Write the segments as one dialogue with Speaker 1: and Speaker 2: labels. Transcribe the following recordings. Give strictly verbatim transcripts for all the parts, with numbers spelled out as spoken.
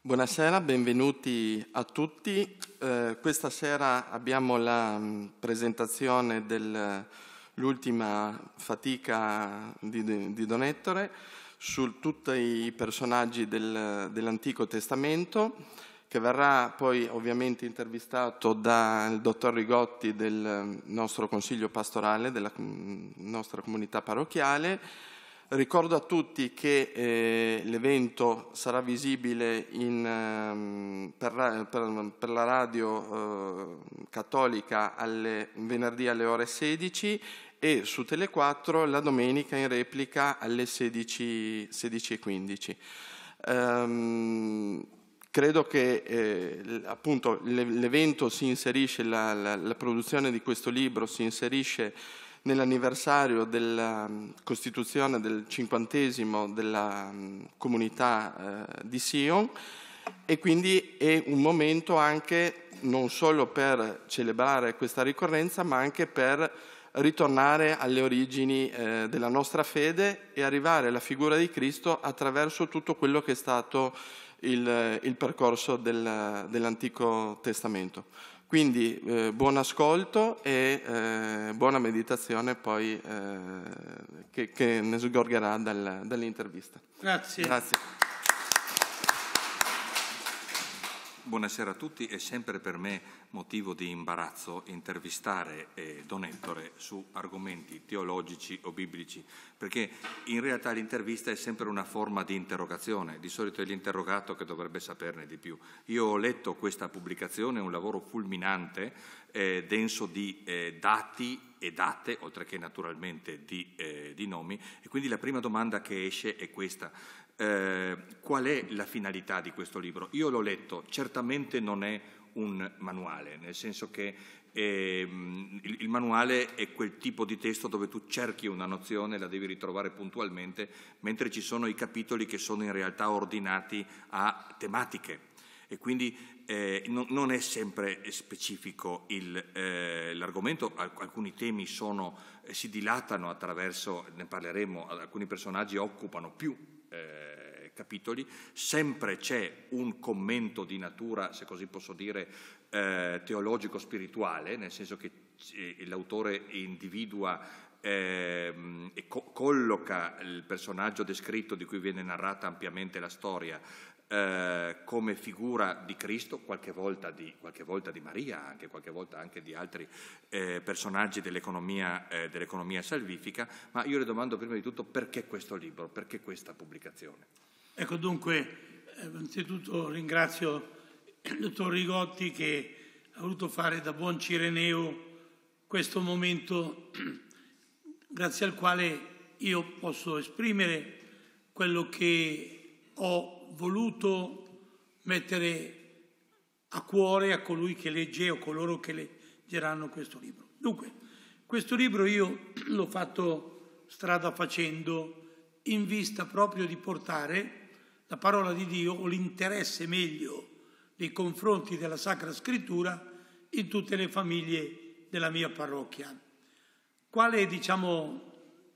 Speaker 1: Buonasera, benvenuti a tutti. Eh, questa sera abbiamo la mh, presentazione dell'ultima fatica di, di Don Ettore su tutti i personaggi del, dell'Antico Testamento, che verrà poi ovviamente intervistato dal dottor Rigotti del nostro consiglio pastorale, della mh, nostra comunità parrocchiale. Ricordo a tutti che eh, l'evento sarà visibile in, um, per, per, per la radio eh, cattolica alle, venerdì alle ore sedici e su Tele quattro la domenica in replica alle sedici e quindici. Um, credo che eh, appunto l'evento si inserisce, la, la, la produzione di questo libro si inserisce nell'anniversario della costituzione del cinquantesimo della comunità eh, di Sion, e quindi è un momento anche non solo per celebrare questa ricorrenza, ma anche per ritornare alle origini eh, della nostra fede e arrivare alla figura di Cristo attraverso tutto quello che è stato il, il percorso del, dell'Antico Testamento. Quindi eh, buon ascolto e eh, buona meditazione poi eh, che, che ne sgorgerà dal, dall'intervista.
Speaker 2: Grazie.
Speaker 1: Grazie.
Speaker 3: Buonasera a tutti. È sempre per me motivo di imbarazzo intervistare eh, Don Ettore su argomenti teologici o biblici, perché in realtà l'intervista è sempre una forma di interrogazione. Di solito è l'interrogato che dovrebbe saperne di più. Io ho letto questa pubblicazione, un lavoro fulminante, eh, denso di eh, dati e date, oltre che naturalmente di, eh, di nomi, e quindi la prima domanda che esce è questa. Eh, qual è la finalità di questo libro? Io l'ho letto, certamente non è un manuale, nel senso che eh, il, il manuale è quel tipo di testo dove tu cerchi una nozione e la devi ritrovare puntualmente, mentre ci sono i capitoli che sono in realtà ordinati a tematiche e quindi eh, non, non è sempre specifico il, eh, l'argomento. Alcuni temi sono, eh, si dilatano attraverso, ne parleremo, alcuni personaggi occupano più Eh, capitoli, sempre c'è un commento di natura, se così posso dire, eh, teologico-spirituale, nel senso che eh, l'autore individua eh, e co- colloca il personaggio descritto, di cui viene narrata ampiamente la storia, eh, come figura di Cristo, qualche volta di, qualche volta di Maria, anche qualche volta anche di altri eh, personaggi dell'economia, eh, dell'economia salvifica. Ma io le domando prima di tutto perché questo libro, perché questa pubblicazione?
Speaker 2: Ecco, dunque, innanzitutto ringrazio il dottor Rigotti che ha voluto fare da buon cireneo questo momento grazie al quale io posso esprimere quello che ho voluto mettere a cuore a colui che legge o coloro che leggeranno questo libro. Dunque, questo libro io l'ho fatto strada facendo in vista proprio di portare la parola di Dio o l'interesse meglio nei confronti della Sacra Scrittura in tutte le famiglie della mia parrocchia. Quale, diciamo,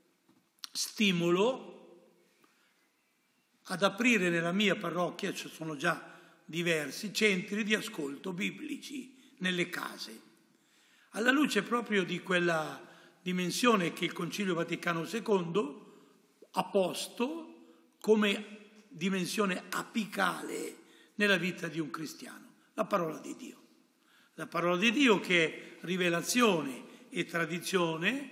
Speaker 2: stimolo ad aprire nella mia parrocchia, ci sono già diversi centri di ascolto biblici nelle case, alla luce proprio di quella dimensione che il Concilio Vaticano secondo ha posto come dimensione apicale nella vita di un cristiano, la parola di Dio. La parola di Dio che è rivelazione e tradizione,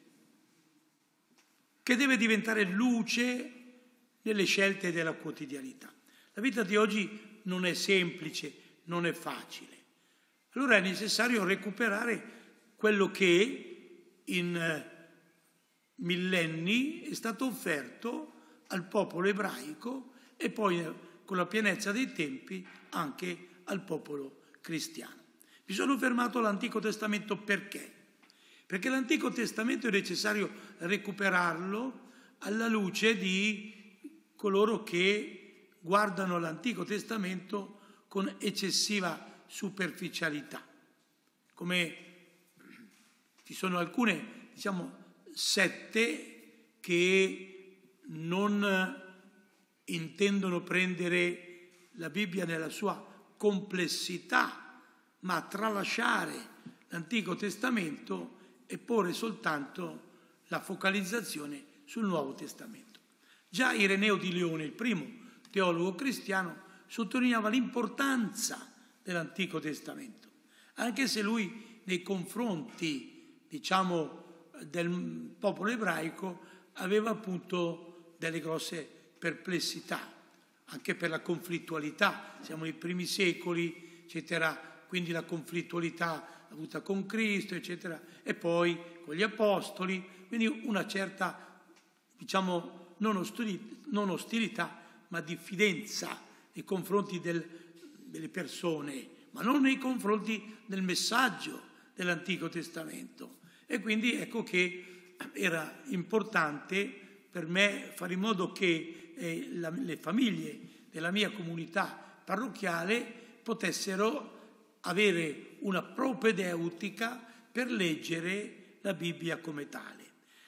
Speaker 2: che deve diventare luce nelle scelte della quotidianità. La vita di oggi non è semplice, non è facile. Allora è necessario recuperare quello che in millenni è stato offerto al popolo ebraico e poi con la pienezza dei tempi anche al popolo cristiano. Mi sono fermato all'Antico Testamento perché? Perché l'Antico Testamento è necessario recuperarlo alla luce di coloro che guardano l'Antico Testamento con eccessiva superficialità. Come ci sono alcune, diciamo, sette che non intendono prendere la Bibbia nella sua complessità, ma tralasciare l'Antico Testamento e porre soltanto la focalizzazione sul Nuovo Testamento. Già Ireneo di Leone, il primo teologo cristiano, sottolineava l'importanza dell'Antico Testamento, anche se lui nei confronti, diciamo, del popolo ebraico aveva appunto delle grosse perplessità, anche per la conflittualità. Siamo nei primi secoli, eccetera, quindi la conflittualità avuta con Cristo, eccetera, e poi con gli Apostoli, quindi una certa, diciamo, non ostilità, non ostilità ma diffidenza nei confronti del, delle persone, ma non nei confronti del messaggio dell'Antico Testamento. E quindi ecco che era importante per me fare in modo che eh, la, le famiglie della mia comunità parrocchiale potessero avere una propedeutica per leggere la Bibbia come tale.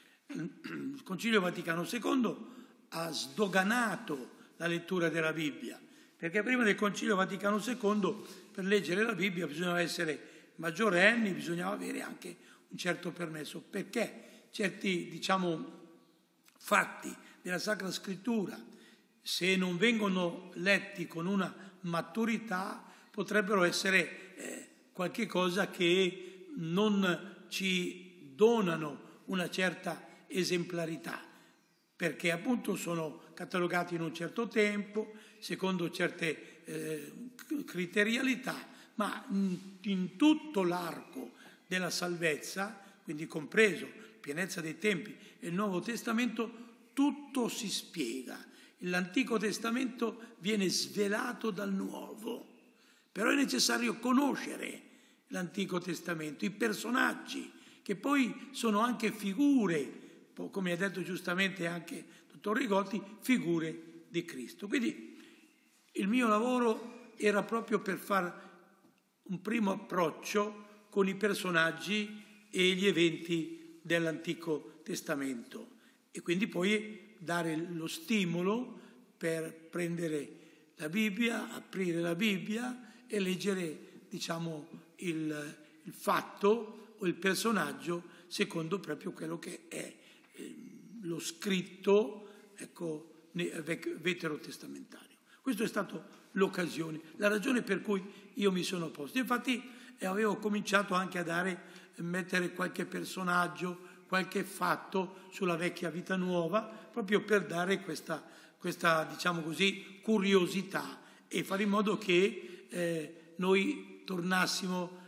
Speaker 2: Il Concilio Vaticano secondo ha sdoganato la lettura della Bibbia, perché prima del Concilio Vaticano secondo per leggere la Bibbia bisognava essere maggiorenni, bisognava avere anche un certo permesso, perché certi, diciamo, fatti della Sacra Scrittura, se non vengono letti con una maturità, potrebbero essere eh, qualche cosa che non ci donano una certa esemplarità, perché appunto sono catalogati in un certo tempo, secondo certe eh, criterialità, ma in, in tutto l'arco della salvezza, quindi compreso la pienezza dei tempi e il Nuovo Testamento, tutto si spiega. L'Antico Testamento viene svelato dal Nuovo, però è necessario conoscere l'Antico Testamento, i personaggi, che poi sono anche figure, come ha detto giustamente anche il dottor Rigotti, figure di Cristo. Quindi il mio lavoro era proprio per fare un primo approccio con i personaggi e gli eventi dell'Antico Testamento e quindi poi dare lo stimolo per prendere la Bibbia, aprire la Bibbia e leggere, diciamo, il, il fatto o il personaggio secondo proprio quello che è eh, lo scritto, ecco, veterotestamentario. Questa è stata l'occasione, la ragione per cui io mi sono posto. Infatti avevo cominciato anche a dare, mettere qualche personaggio, qualche fatto sulla vecchia vita nuova, proprio per dare questa, questa diciamo così, curiosità e fare in modo che eh, noi tornassimo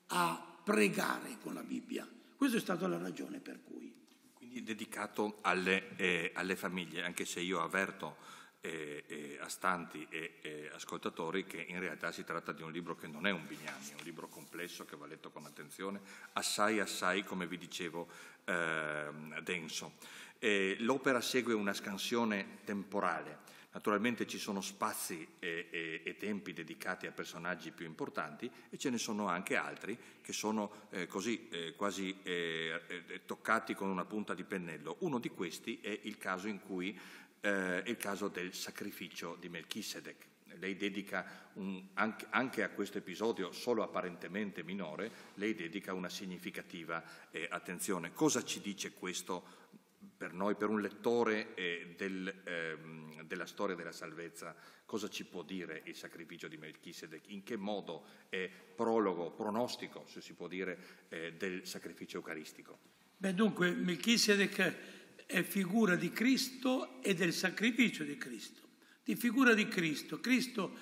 Speaker 2: a pregare con la Bibbia. Questa è stata la ragione per cui.
Speaker 3: Quindi dedicato alle, eh, alle famiglie, anche se io avverto eh, eh, a stanti e eh, ascoltatori che in realtà si tratta di un libro che non è un bignami, è un libro complesso che va letto con attenzione, assai assai, come vi dicevo, eh, denso. Eh, l'opera segue una scansione temporale. Naturalmente ci sono spazi e, e, e tempi dedicati a personaggi più importanti e ce ne sono anche altri che sono eh, così eh, quasi eh, eh, toccati con una punta di pennello. Uno di questi è il caso in cui eh, è il caso del sacrificio di Melchisedec. Lei dedica un, anche, anche a questo episodio solo apparentemente minore, lei dedica una significativa eh, attenzione. Cosa ci dice questo per noi, per un lettore eh, del, ehm, della storia della salvezza? Cosa ci può dire il sacrificio di Melchisedec? In che modo è prologo, pronostico, se si può dire, eh, del sacrificio eucaristico?
Speaker 2: Beh, dunque, Melchisedec è figura di Cristo e del sacrificio di Cristo. Di figura di Cristo. Cristo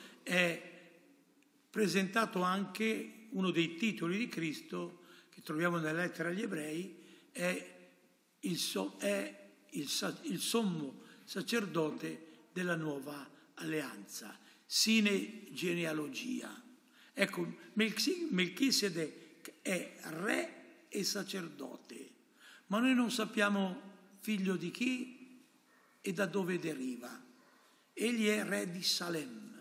Speaker 2: è presentato anche, uno dei titoli di Cristo che troviamo nella lettera agli Ebrei, è il, so, è il, il sommo sacerdote della nuova alleanza, sine genealogia. Ecco, Melchisedec è re e sacerdote, ma noi non sappiamo figlio di chi e da dove deriva. Egli è re di Salem,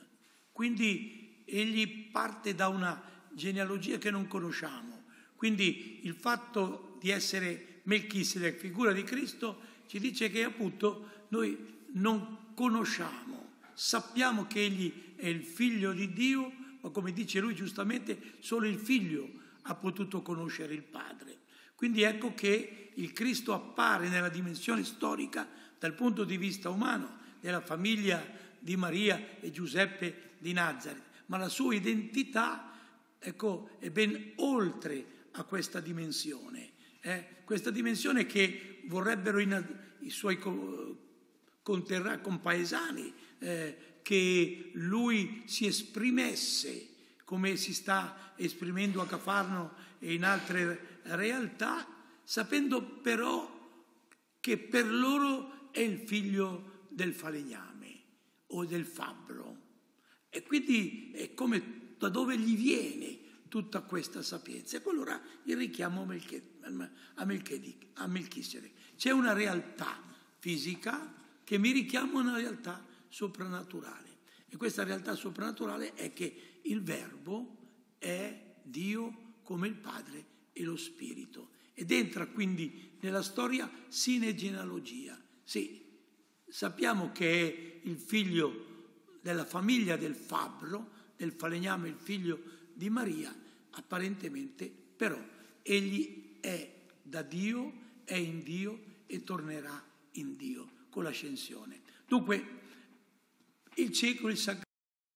Speaker 2: quindi egli parte da una genealogia che non conosciamo. Quindi il fatto di essere Melchisedec, figura di Cristo, ci dice che appunto noi non conosciamo sappiamo che egli è il figlio di Dio, ma come dice lui giustamente, solo il figlio ha potuto conoscere il Padre. Quindi ecco che il Cristo appare nella dimensione storica dal punto di vista umano, nella famiglia di Maria e Giuseppe di Nazaret, ma la sua identità, ecco, è ben oltre a questa dimensione, eh? Questa dimensione che vorrebbero in, i suoi conterra, compaesani eh, che lui si esprimesse come si sta esprimendo a Cafarno e in altre realtà, sapendo però che per loro è il figlio del falegname o del fabbro. E quindi è come da dove gli viene tutta questa sapienza. Ecco allora il richiamo a Melchisedec. C'è una realtà fisica che mi richiama a una realtà soprannaturale. E questa realtà soprannaturale è che il Verbo è Dio come il Padre e lo Spirito. Ed entra quindi nella storia sine genealogia. Sì, sappiamo che è il figlio della famiglia del fabbro, del falegname, il figlio di Maria, apparentemente, però egli è da Dio, è in Dio e tornerà in Dio con l'ascensione. Dunque, il cieco, il sacrificio,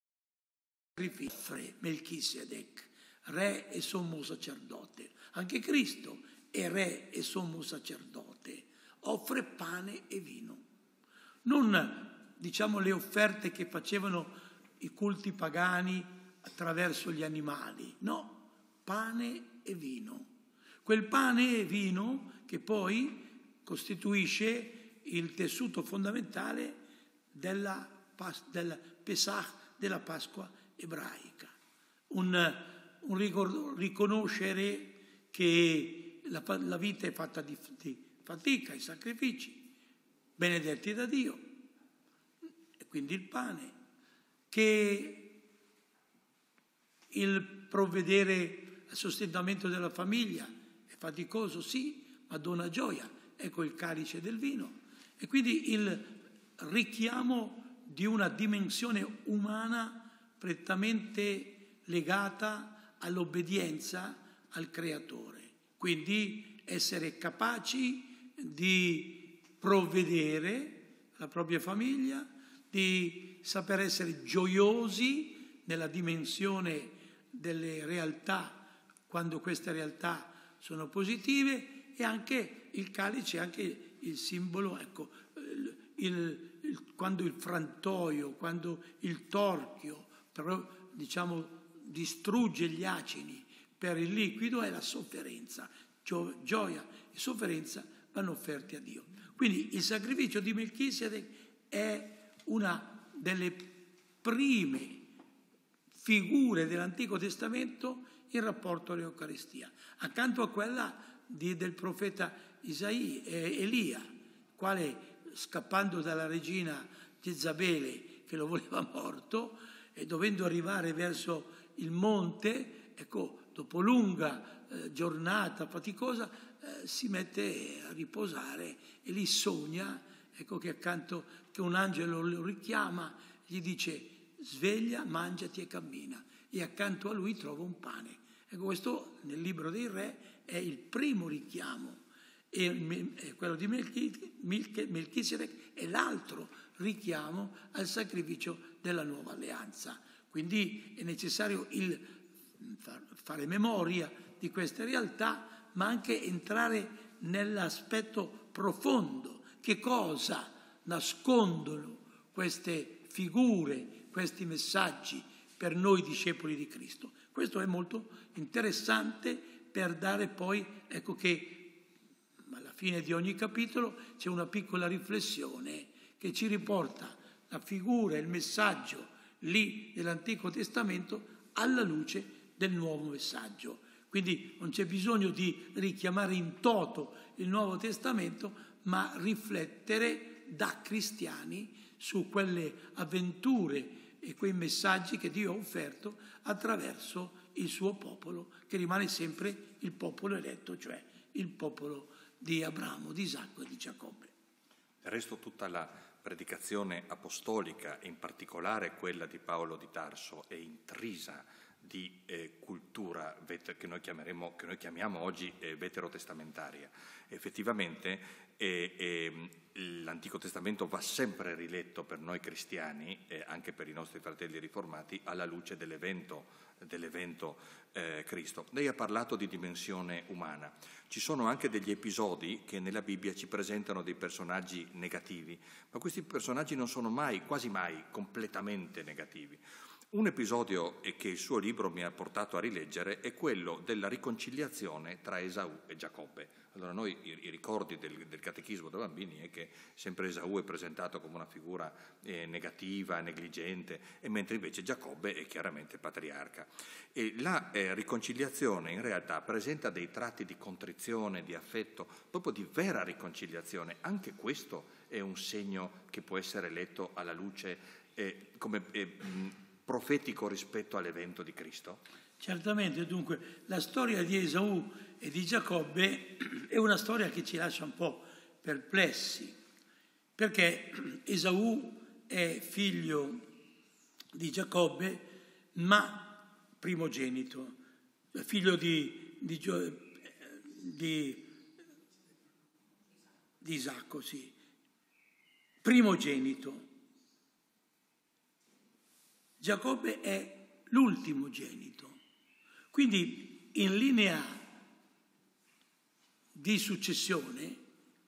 Speaker 2: Melchisedec, re e sommo sacerdote. Anche Cristo è re e sommo sacerdote, offre pane e vino. Non, diciamo, le offerte che facevano i culti pagani attraverso gli animali, no, pane e vino. Quel pane e vino che poi costituisce il tessuto fondamentale della, del Pesach, della Pasqua ebraica. Un, un riconoscere che la, la vita è fatta di, di fatica e sacrifici, benedetti da Dio, e quindi il pane, che il provvedere al sostentamento della famiglia è faticoso, sì, ma dona gioia. Ecco il calice del vino. E quindi il richiamo di una dimensione umana prettamente legata all'obbedienza al Creatore. Quindi essere capaci di provvedere alla propria famiglia, di saper essere gioiosi nella dimensione delle realtà, quando queste realtà sono positive, e anche il calice, anche il simbolo, ecco, il, il, quando il frantoio, quando il torchio, però, diciamo, distrugge gli acini per il liquido, è la sofferenza. Gio, gioia e sofferenza vanno offerti a Dio. Quindi il sacrificio di Melchisedec è una delle prime figure dell'Antico Testamento in rapporto all'Eucaristia, accanto a quella di, del profeta Isaia, eh, Elia, quale, scappando dalla regina Jezabele che lo voleva morto e dovendo arrivare verso il monte, ecco, dopo lunga eh, giornata faticosa, eh, si mette a riposare e lì sogna, ecco, che accanto che un angelo lo richiama, gli dice: sveglia, mangiati e cammina, e accanto a lui trova un pane. Ecco, questo nel libro dei re è il primo richiamo, e quello di Melchisedec è l'altro richiamo al sacrificio della nuova alleanza. Quindi è necessario il fare memoria di queste realtà, ma anche entrare nell'aspetto profondo. Che cosa nascondono queste figure, questi messaggi per noi discepoli di Cristo? Questo è molto interessante per dare poi, ecco, che alla fine di ogni capitolo c'è una piccola riflessione che ci riporta la figura, il messaggio lì dell'Antico Testamento alla luce del nuovo messaggio. Quindi non c'è bisogno di richiamare in toto il Nuovo Testamento, ma riflettere da cristiani su quelle avventure e quei messaggi che Dio ha offerto attraverso il suo popolo, che rimane sempre il popolo eletto, cioè il popolo di Abramo, di Isacco e di Giacobbe.
Speaker 3: Del resto tutta la predicazione apostolica, in particolare quella di Paolo di Tarso, è intrisa di eh, cultura vet- che, noi chiameremo, che noi chiamiamo oggi eh, veterotestamentaria. Effettivamente eh, eh, l'Antico Testamento va sempre riletto per noi cristiani, e eh, anche per i nostri fratelli riformati, alla luce dell'evento dell'evento eh, Cristo. Lei ha parlato di dimensione umana. Ci sono anche degli episodi che nella Bibbia ci presentano dei personaggi negativi, ma questi personaggi non sono mai, quasi mai, completamente negativi. Un episodio che il suo libro mi ha portato a rileggere è quello della riconciliazione tra Esaù e Giacobbe. Allora noi i, i ricordi del, del catechismo dei bambini è che sempre Esaù è presentato come una figura eh, negativa, negligente, e mentre invece Giacobbe è chiaramente patriarca. E la eh, riconciliazione in realtà presenta dei tratti di contrizione, di affetto, proprio di vera riconciliazione. Anche questo è un segno che può essere letto alla luce eh, come eh, mh, profetico rispetto all'evento di Cristo?
Speaker 2: Certamente, dunque, la storia di Esaù e di Giacobbe è una storia che ci lascia un po' perplessi, perché Esaù è figlio di Giacobbe, ma primogenito, figlio di, di, di, di Isacco, sì, primogenito. Giacobbe è l'ultimogenito. Quindi in linea di successione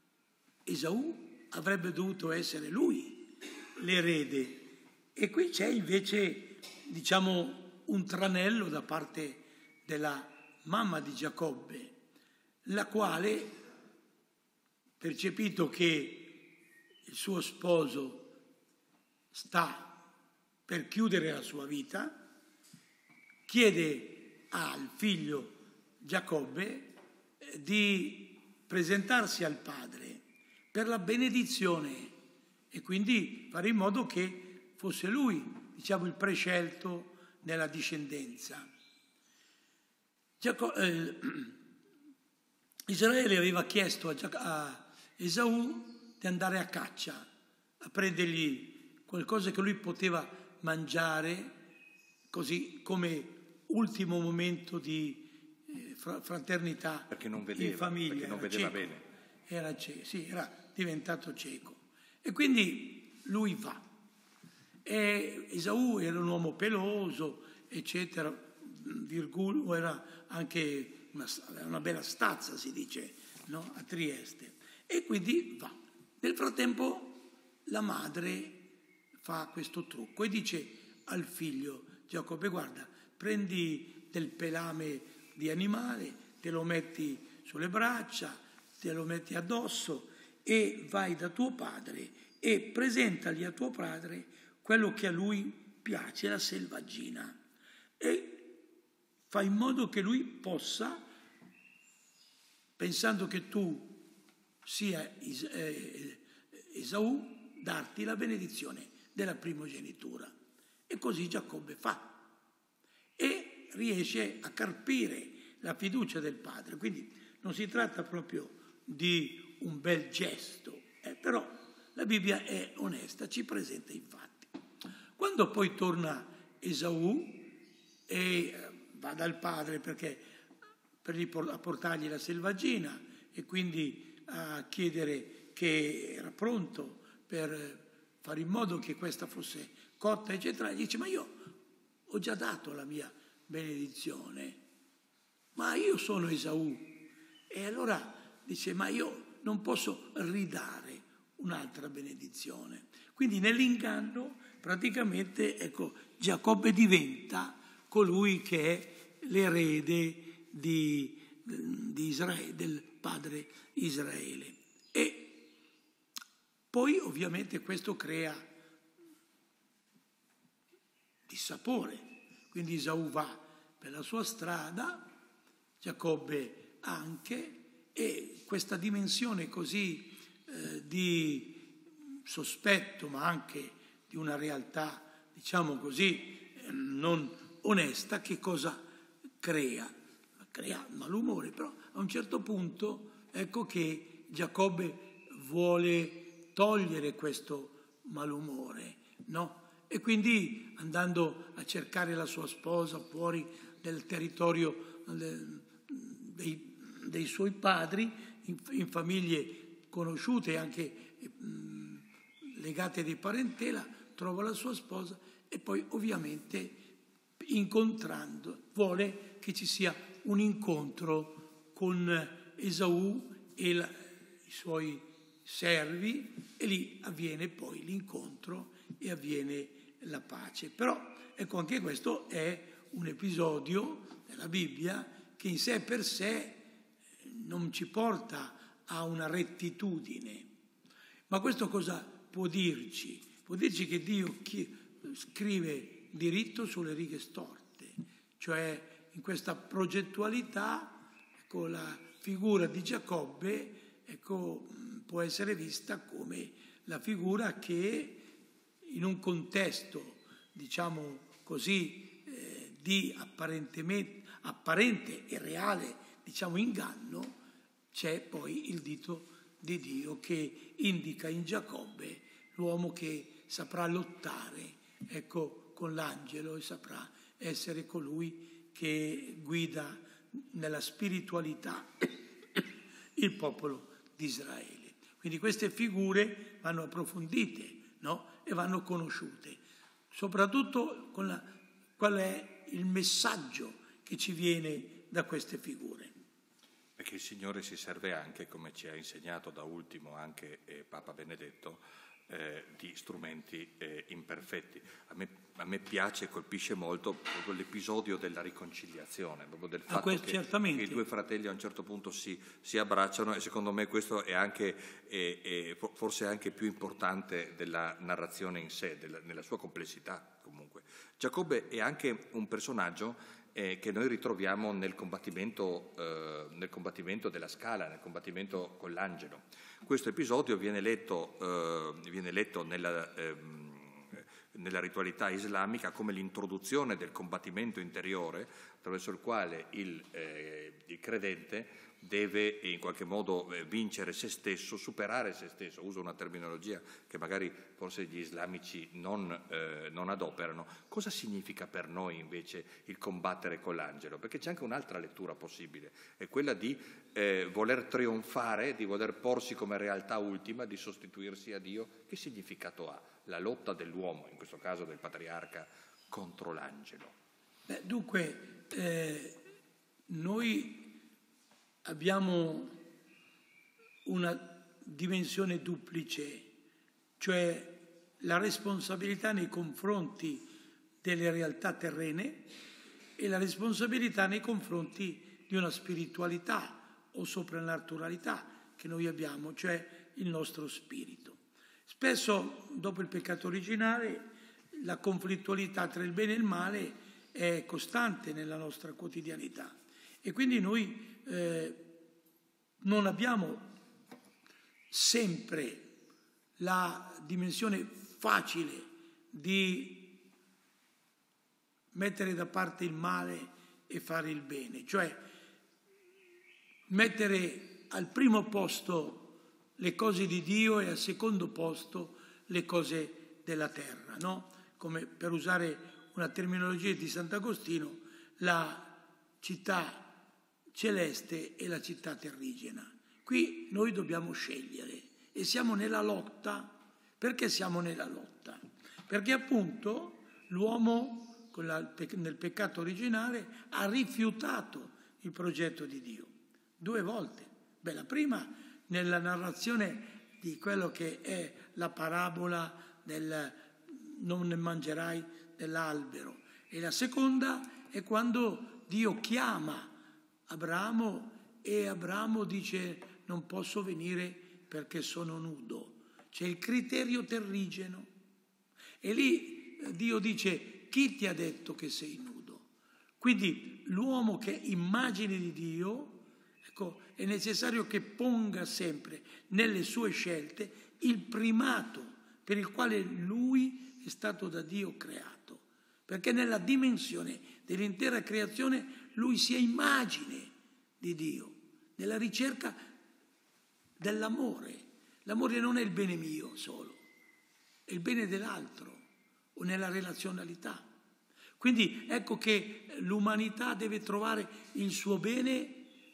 Speaker 2: Esaù avrebbe dovuto essere lui l'erede, e qui c'è invece, diciamo, un tranello da parte della mamma di Giacobbe, la quale, percepito che il suo sposo sta per chiudere la sua vita, chiede al figlio Giacobbe di presentarsi al padre per la benedizione e quindi fare in modo che fosse lui, diciamo, il prescelto nella discendenza. Giacob- eh, Israele aveva chiesto a, Gia- a Esaù di andare a caccia, a prendergli qualcosa che lui poteva mangiare, così come ultimo momento di eh, fraternità,
Speaker 3: perché non vedeva,
Speaker 2: in famiglia.
Speaker 3: Perché non
Speaker 2: era
Speaker 3: vedeva
Speaker 2: cieco,
Speaker 3: bene.
Speaker 2: Era, cieco, sì, era diventato cieco. E quindi lui va. E Esaù era un uomo peloso, eccetera, virgul, era anche una, una bella stazza, si dice, no? A Trieste. E quindi va. Nel frattempo la madre fa questo trucco e dice al figlio Giacobbe: guarda, prendi del pelame di animale, te lo metti sulle braccia, te lo metti addosso e vai da tuo padre e presentagli a tuo padre quello che a lui piace, la selvaggina, e fai in modo che lui possa, pensando che tu sia Esaù, darti la benedizione della primogenitura. E così Giacobbe fa e riesce a carpire la fiducia del padre. Quindi non si tratta proprio di un bel gesto, eh, però la Bibbia è onesta, ci presenta i fatti. Quando poi torna Esaù e va dal padre perché per gli, a portargli la selvaggina e quindi a chiedere che era pronto per fare in modo che questa fosse cotta, eccetera, e dice: ma io ho già dato la mia benedizione, ma io sono Esaù. E allora dice: ma io non posso ridare un'altra benedizione. Quindi nell'inganno praticamente, ecco, Giacobbe diventa colui che è l'erede di, di Israele, del padre Israele. E poi ovviamente questo crea dissapore. Quindi Esaù va per la sua strada, Giacobbe anche, e questa dimensione così eh, di sospetto, ma anche di una realtà, diciamo così, eh, non onesta, che cosa crea? Crea malumore, però a un certo punto ecco che Giacobbe vuole togliere questo malumore, no? E quindi andando a cercare la sua sposa fuori del territorio dei, dei suoi padri, in, in famiglie conosciute e anche mh, legate di parentela, trova la sua sposa e poi ovviamente incontrando vuole che ci sia un incontro con Esaù e la, i suoi servi, e lì avviene poi l'incontro e avviene la pace. Però ecco, anche questo è un episodio della Bibbia che in sé per sé non ci porta a una rettitudine. Ma questo cosa può dirci? Può dirci che Dio scrive diritto sulle righe storte, cioè in questa progettualità, ecco, la figura di Giacobbe, ecco, può essere vista come la figura che in un contesto, diciamo così, eh, di apparentemente, apparente e reale, diciamo, inganno, c'è poi il dito di Dio che indica in Giacobbe l'uomo che saprà lottare, ecco, con l'angelo e saprà essere colui che guida nella spiritualità il popolo di Israele. Quindi queste figure vanno approfondite, no? E vanno conosciute, soprattutto con la, qual è il messaggio che ci viene da queste figure.
Speaker 3: Perché il Signore si serve anche, come ci ha insegnato da ultimo anche eh, Papa Benedetto, eh, di strumenti eh, imperfetti. A me, a me piace e colpisce molto proprio l'episodio della riconciliazione, proprio del fatto
Speaker 2: questo,
Speaker 3: che,
Speaker 2: certamente.
Speaker 3: che i due fratelli a un certo punto si, si abbracciano, e secondo me questo è anche, è, è forse anche più importante della narrazione in sé, della, nella sua complessità comunque. Giacobbe è anche un personaggio Eh, che noi ritroviamo nel combattimento, eh, nel combattimento della Scala, nel combattimento con l'angelo. Questo episodio viene letto, eh, viene letto nella, ehm, nella ritualità islamica come l'introduzione del combattimento interiore, attraverso il quale il, eh, il credente deve in qualche modo vincere se stesso, superare se stesso. Uso una terminologia che magari forse gli islamici non, eh, non adoperano. Cosa significa per noi invece il combattere con l'angelo? Perché c'è anche un'altra lettura possibile, è quella di eh, voler trionfare, di voler porsi come realtà ultima, di sostituirsi a Dio. Che significato ha la lotta dell'uomo, in questo caso del patriarca, contro l'angelo?
Speaker 2: Beh, dunque, eh, noi abbiamo una dimensione duplice, cioè la responsabilità nei confronti delle realtà terrene e la responsabilità nei confronti di una spiritualità o soprannaturalità che noi abbiamo, cioè il nostro spirito. Spesso, dopo il peccato originale, la conflittualità tra il bene e il male è costante nella nostra quotidianità e quindi noi Eh, non abbiamo sempre la dimensione facile di mettere da parte il male e fare il bene, cioè mettere al primo posto le cose di Dio e al secondo posto le cose della terra, no? Come, per usare una terminologia di Sant'Agostino, la città celeste e la città terrigena. Qui noi dobbiamo scegliere e siamo nella lotta. Perché siamo nella lotta? Perché appunto l'uomo con la, nel peccato originale ha rifiutato il progetto di Dio due volte. Beh, la prima nella narrazione di quello che è la parabola del non ne mangerai dell'albero, e la seconda è quando Dio chiama Abramo e Abramo dice non posso venire perché sono nudo. C'è il criterio terrigeno e lì Dio dice chi ti ha detto che sei nudo? Quindi l'uomo che è immagine di Dio, ecco, è necessario che ponga sempre nelle sue scelte il primato per il quale lui è stato da Dio creato, perché nella dimensione dell'intera creazione lui sia immagine di Dio, nella ricerca dell'amore. L'amore non è il bene mio solo, è il bene dell'altro o nella relazionalità. Quindi ecco che l'umanità deve trovare il suo bene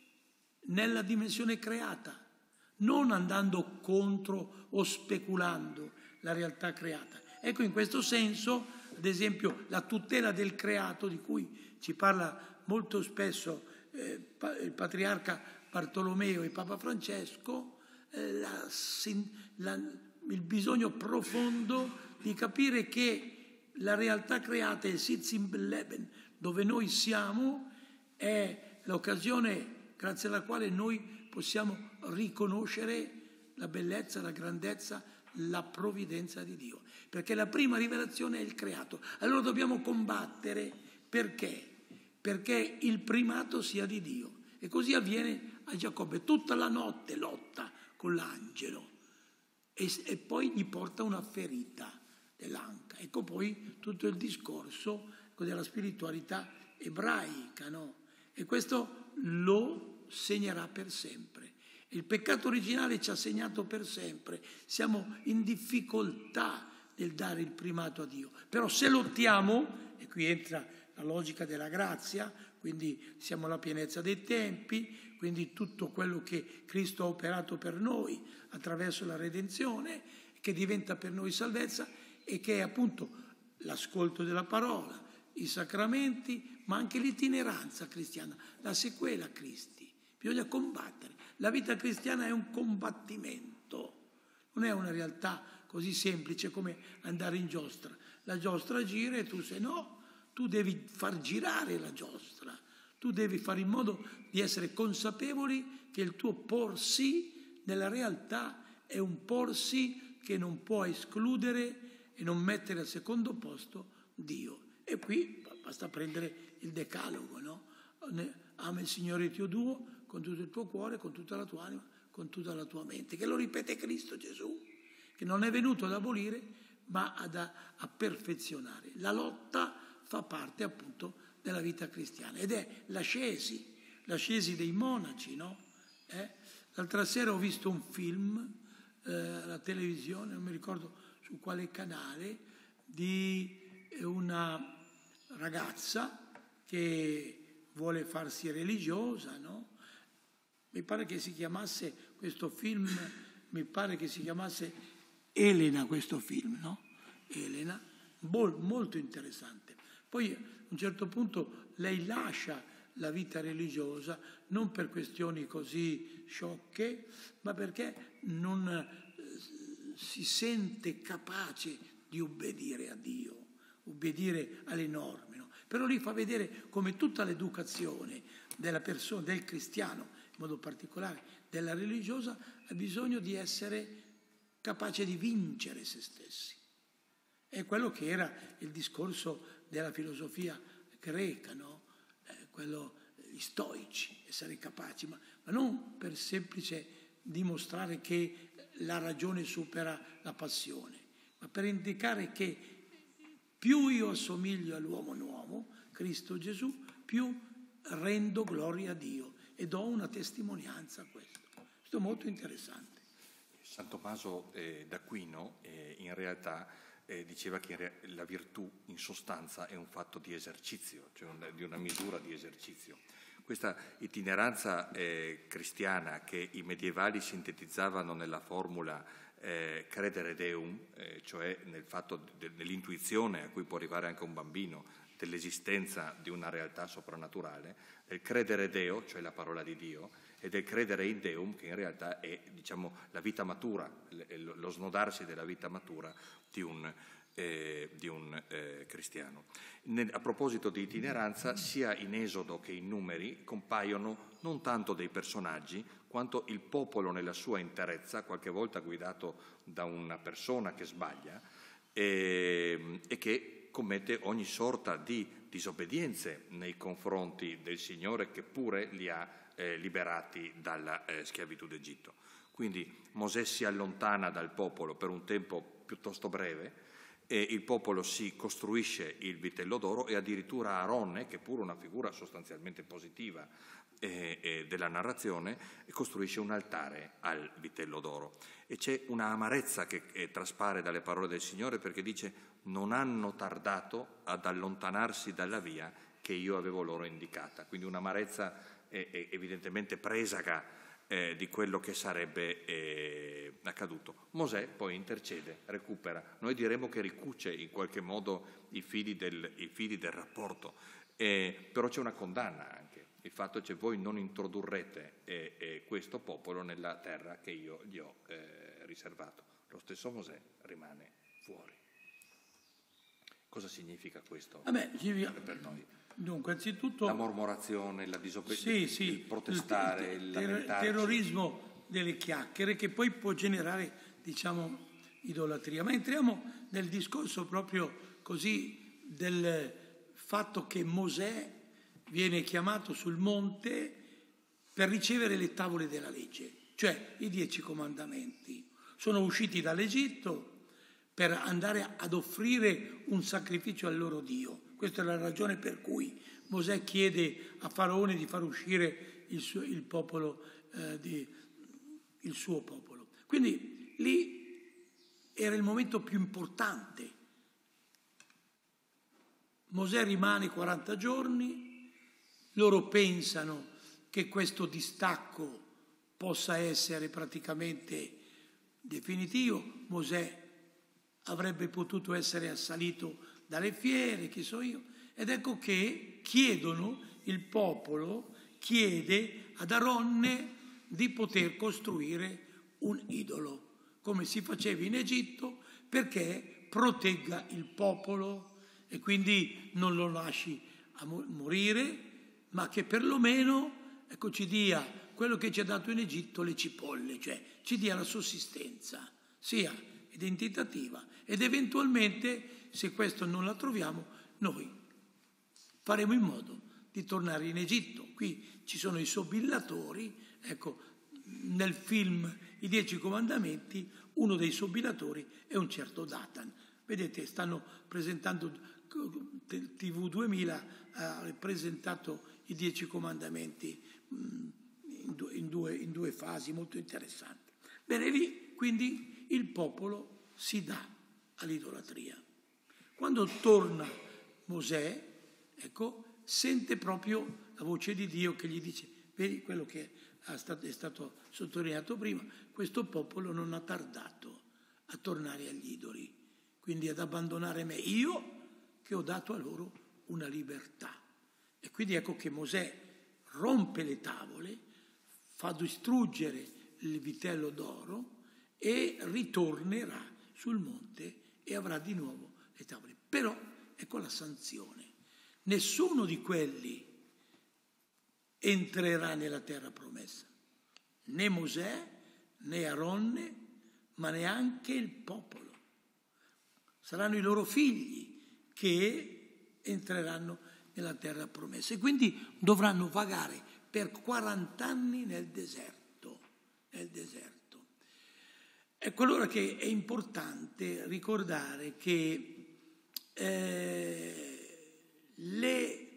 Speaker 2: nella dimensione creata, non andando contro o speculando la realtà creata. Ecco, in questo senso, ad esempio, la tutela del creato, di cui ci parla molto spesso eh, il patriarca Bartolomeo e Papa Francesco, eh, la, la, il bisogno profondo di capire che la realtà creata, il Sitz im Leben, dove noi siamo, è l'occasione grazie alla quale noi possiamo riconoscere la bellezza, la grandezza, la provvidenza di Dio. Perché la prima rivelazione è il creato. Allora dobbiamo combattere. Perché? Perché il primato sia di Dio. E così avviene a Giacobbe. Tutta la notte lotta con l'angelo e, e poi gli porta una ferita dell'anca. Ecco poi tutto il discorso della spiritualità ebraica, no? E questo lo segnerà per sempre. Il peccato originale ci ha segnato per sempre. Siamo in difficoltà nel dare il primato a Dio. Però se lottiamo, e qui entra la logica della grazia, quindi siamo alla pienezza dei tempi, quindi tutto quello che Cristo ha operato per noi attraverso la redenzione, che diventa per noi salvezza e che è appunto l'ascolto della parola, i sacramenti, ma anche l'itineranza cristiana, la sequela Cristi. Bisogna combattere. La vita cristiana è un combattimento, non è una realtà così semplice come andare in giostra. La giostra gira e tu sei no, tu devi far girare la giostra, tu devi fare in modo di essere consapevoli che il tuo porsi nella realtà è un porsi che non può escludere e non mettere al secondo posto Dio. E qui basta prendere il decalogo, no? Ama il Signore Dio tuo con tutto il tuo cuore, con tutta la tua anima, con tutta la tua mente, che lo ripete Cristo Gesù, che non è venuto ad abolire, ma ad a, a perfezionare. La lotta fa parte appunto della vita cristiana ed è l'ascesi, l'ascesi dei monaci, no? Eh? L'altra sera ho visto un film eh, alla televisione, non mi ricordo su quale canale, di una ragazza che vuole farsi religiosa, no? Mi pare che si chiamasse questo film, mi pare che si chiamasse Elena questo film, no? Elena, mol, molto interessante. Poi a un certo punto lei lascia la vita religiosa non per questioni così sciocche, ma perché non eh, si sente capace di obbedire a Dio, obbedire alle norme, no? Però lì fa vedere come tutta l'educazione della persona, del cristiano, in modo particolare della religiosa, ha bisogno di essere capace di vincere se stessi. È quello che era il discorso della filosofia greca, no? Eh, quello, gli stoici, essere capaci, ma, ma non per semplice dimostrare che la ragione supera la passione, ma per indicare che più io assomiglio all'uomo nuovo, Cristo Gesù, più rendo gloria a Dio e do una testimonianza a questo. Questo è molto interessante.
Speaker 3: San Tommaso eh, d'Aquino eh, in realtà eh, diceva che re- la virtù in sostanza è un fatto di esercizio, cioè un, di una misura di esercizio. Questa itineranza eh, cristiana che i medievali sintetizzavano nella formula eh, credere Deum, eh, cioè nel fatto de- dell'intuizione a cui può arrivare anche un bambino, dell'esistenza di una realtà soprannaturale, del credere Deo, cioè la parola di Dio, e del credere in Deum, che in realtà è, diciamo, la vita matura, lo snodarsi della vita matura di un, eh, di un eh, cristiano. Nel, a proposito di itineranza, sia in Esodo che in Numeri compaiono non tanto dei personaggi, quanto il popolo nella sua interezza, qualche volta guidato da una persona che sbaglia e, e che commette ogni sorta di disobbedienze nei confronti del Signore che pure li ha eh, liberati dalla eh, schiavitù d'Egitto. Quindi Mosè si allontana dal popolo per un tempo piuttosto breve E il popolo si costruisce il vitello d'oro e addirittura Aronne, che è pure una figura sostanzialmente positiva eh, eh, della narrazione, costruisce un altare al vitello d'oro. E c'è una amarezza che eh, traspare dalle parole del Signore, perché dice: non hanno tardato ad allontanarsi dalla via che io avevo loro indicata. Quindi un'amarezza eh, eh, evidentemente presaga Eh, di quello che sarebbe eh, accaduto. Mosè poi intercede, recupera, noi diremo che ricuce in qualche modo i fili del, i fili del rapporto, eh, però c'è una condanna anche, il fatto che voi non introdurrete eh, eh, questo popolo nella terra che io gli ho eh, riservato. Lo stesso Mosè rimane fuori. Cosa significa questo
Speaker 2: Vabbè, significa...
Speaker 3: per noi?
Speaker 2: Dunque, anzitutto...
Speaker 3: La mormorazione, la disobbedienza,
Speaker 2: sì, sì,
Speaker 3: il protestare, il,
Speaker 2: il, il terrorismo delle chiacchiere, che poi può generare, diciamo, idolatria. Ma entriamo nel discorso proprio così del fatto che Mosè viene chiamato sul monte per ricevere le tavole della legge, cioè i dieci comandamenti. Sono usciti dall'Egitto per andare ad offrire un sacrificio al loro Dio. Questa è la ragione per cui Mosè chiede a Faraone di far uscire il suo, il popolo, eh, di, il suo popolo. Quindi lì era il momento più importante. Mosè rimane quaranta giorni, loro pensano che questo distacco possa essere praticamente definitivo. Mosè avrebbe potuto essere assalito dalle fiere, chi so io, ed ecco che chiedono, il popolo chiede ad Aronne di poter costruire un idolo, come si faceva in Egitto, perché protegga il popolo e quindi non lo lasci a morire, ma che perlomeno, ecco, ci dia quello che ci ha dato in Egitto, le cipolle, cioè ci dia la sussistenza, sia identitativa, ed eventualmente, se questo non la troviamo, noi faremo in modo di tornare in Egitto. Qui ci sono i sobillatori, ecco, nel film I Dieci Comandamenti, uno dei sobillatori è un certo Datan. Vedete, stanno presentando, T V duemila ha presentato i Dieci Comandamenti in due, in due, in due fasi molto interessanti. Bene, lì quindi il popolo si dà all'idolatria. Quando torna Mosè, ecco, sente proprio la voce di Dio che gli dice: vedi quello che è stato, è stato sottolineato prima, questo popolo non ha tardato a tornare agli idoli, quindi ad abbandonare me, io che ho dato a loro una libertà. E quindi ecco che Mosè rompe le tavole, fa distruggere il vitello d'oro e ritornerà sul monte e avrà di nuovo le tavole. Però ecco la sanzione: nessuno di quelli entrerà nella terra promessa, né Mosè né Aronne, ma neanche il popolo. Saranno i loro figli che entreranno nella terra promessa e quindi dovranno vagare per quaranta anni nel deserto, nel deserto. Ecco allora che è importante ricordare che eh, le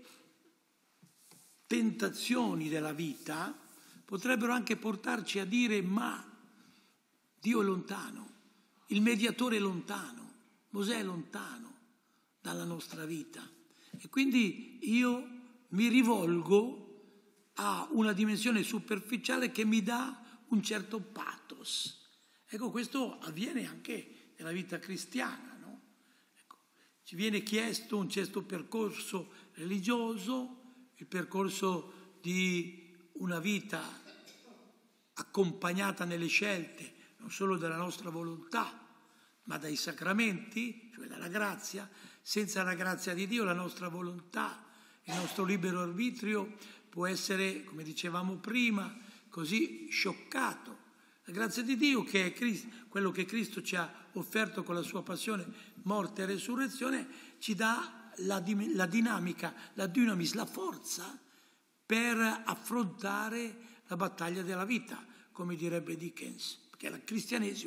Speaker 2: tentazioni della vita potrebbero anche portarci a dire: ma Dio è lontano, il mediatore è lontano, Mosè è lontano dalla nostra vita, e quindi io mi rivolgo a una dimensione superficiale che mi dà un certo pathos. Ecco, questo avviene anche nella vita cristiana, no? Ecco, ci viene chiesto un certo percorso religioso, il percorso di una vita accompagnata nelle scelte non solo dalla nostra volontà, ma dai sacramenti, cioè dalla grazia. Senza la grazia di Dio la nostra volontà, il nostro libero arbitrio può essere, come dicevamo prima, così scioccato. La grazia di Dio, che è Cristo, quello che Cristo ci ha offerto con la sua passione, morte e resurrezione, ci dà la, la dinamica, la dynamis, la forza per affrontare la battaglia della vita, come direbbe Dickens, perché il cristianesimo è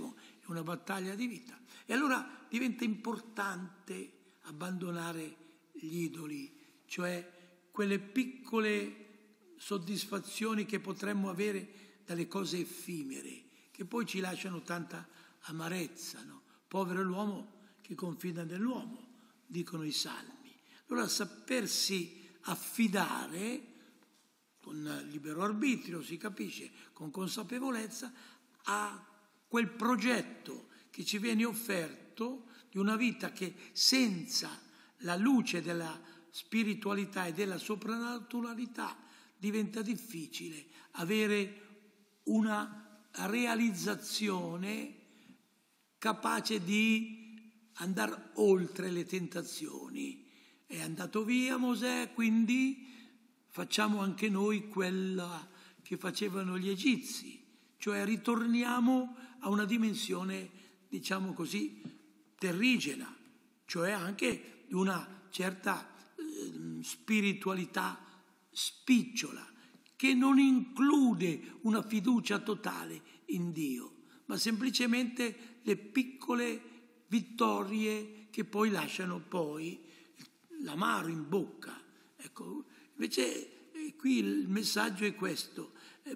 Speaker 2: una battaglia di vita. E allora diventa importante abbandonare gli idoli, cioè quelle piccole soddisfazioni che potremmo avere dalle cose effimere, che poi ci lasciano tanta amarezza, no? Povero l'uomo che confida nell'uomo, dicono i salmi. Allora sapersi affidare con libero arbitrio, si capisce, con consapevolezza, a quel progetto che ci viene offerto di una vita che senza la luce della spiritualità e della soprannaturalità diventa difficile avere una realizzazione capace di andare oltre le tentazioni. È andato via Mosè, quindi facciamo anche noi quella che facevano gli egizi, cioè ritorniamo a una dimensione, diciamo così, terrigena, cioè anche di una certa eh, spiritualità spicciola, che non include una fiducia totale in Dio, ma semplicemente le piccole vittorie che poi lasciano poi l'amaro in bocca. Ecco, invece eh, qui il messaggio è questo, eh,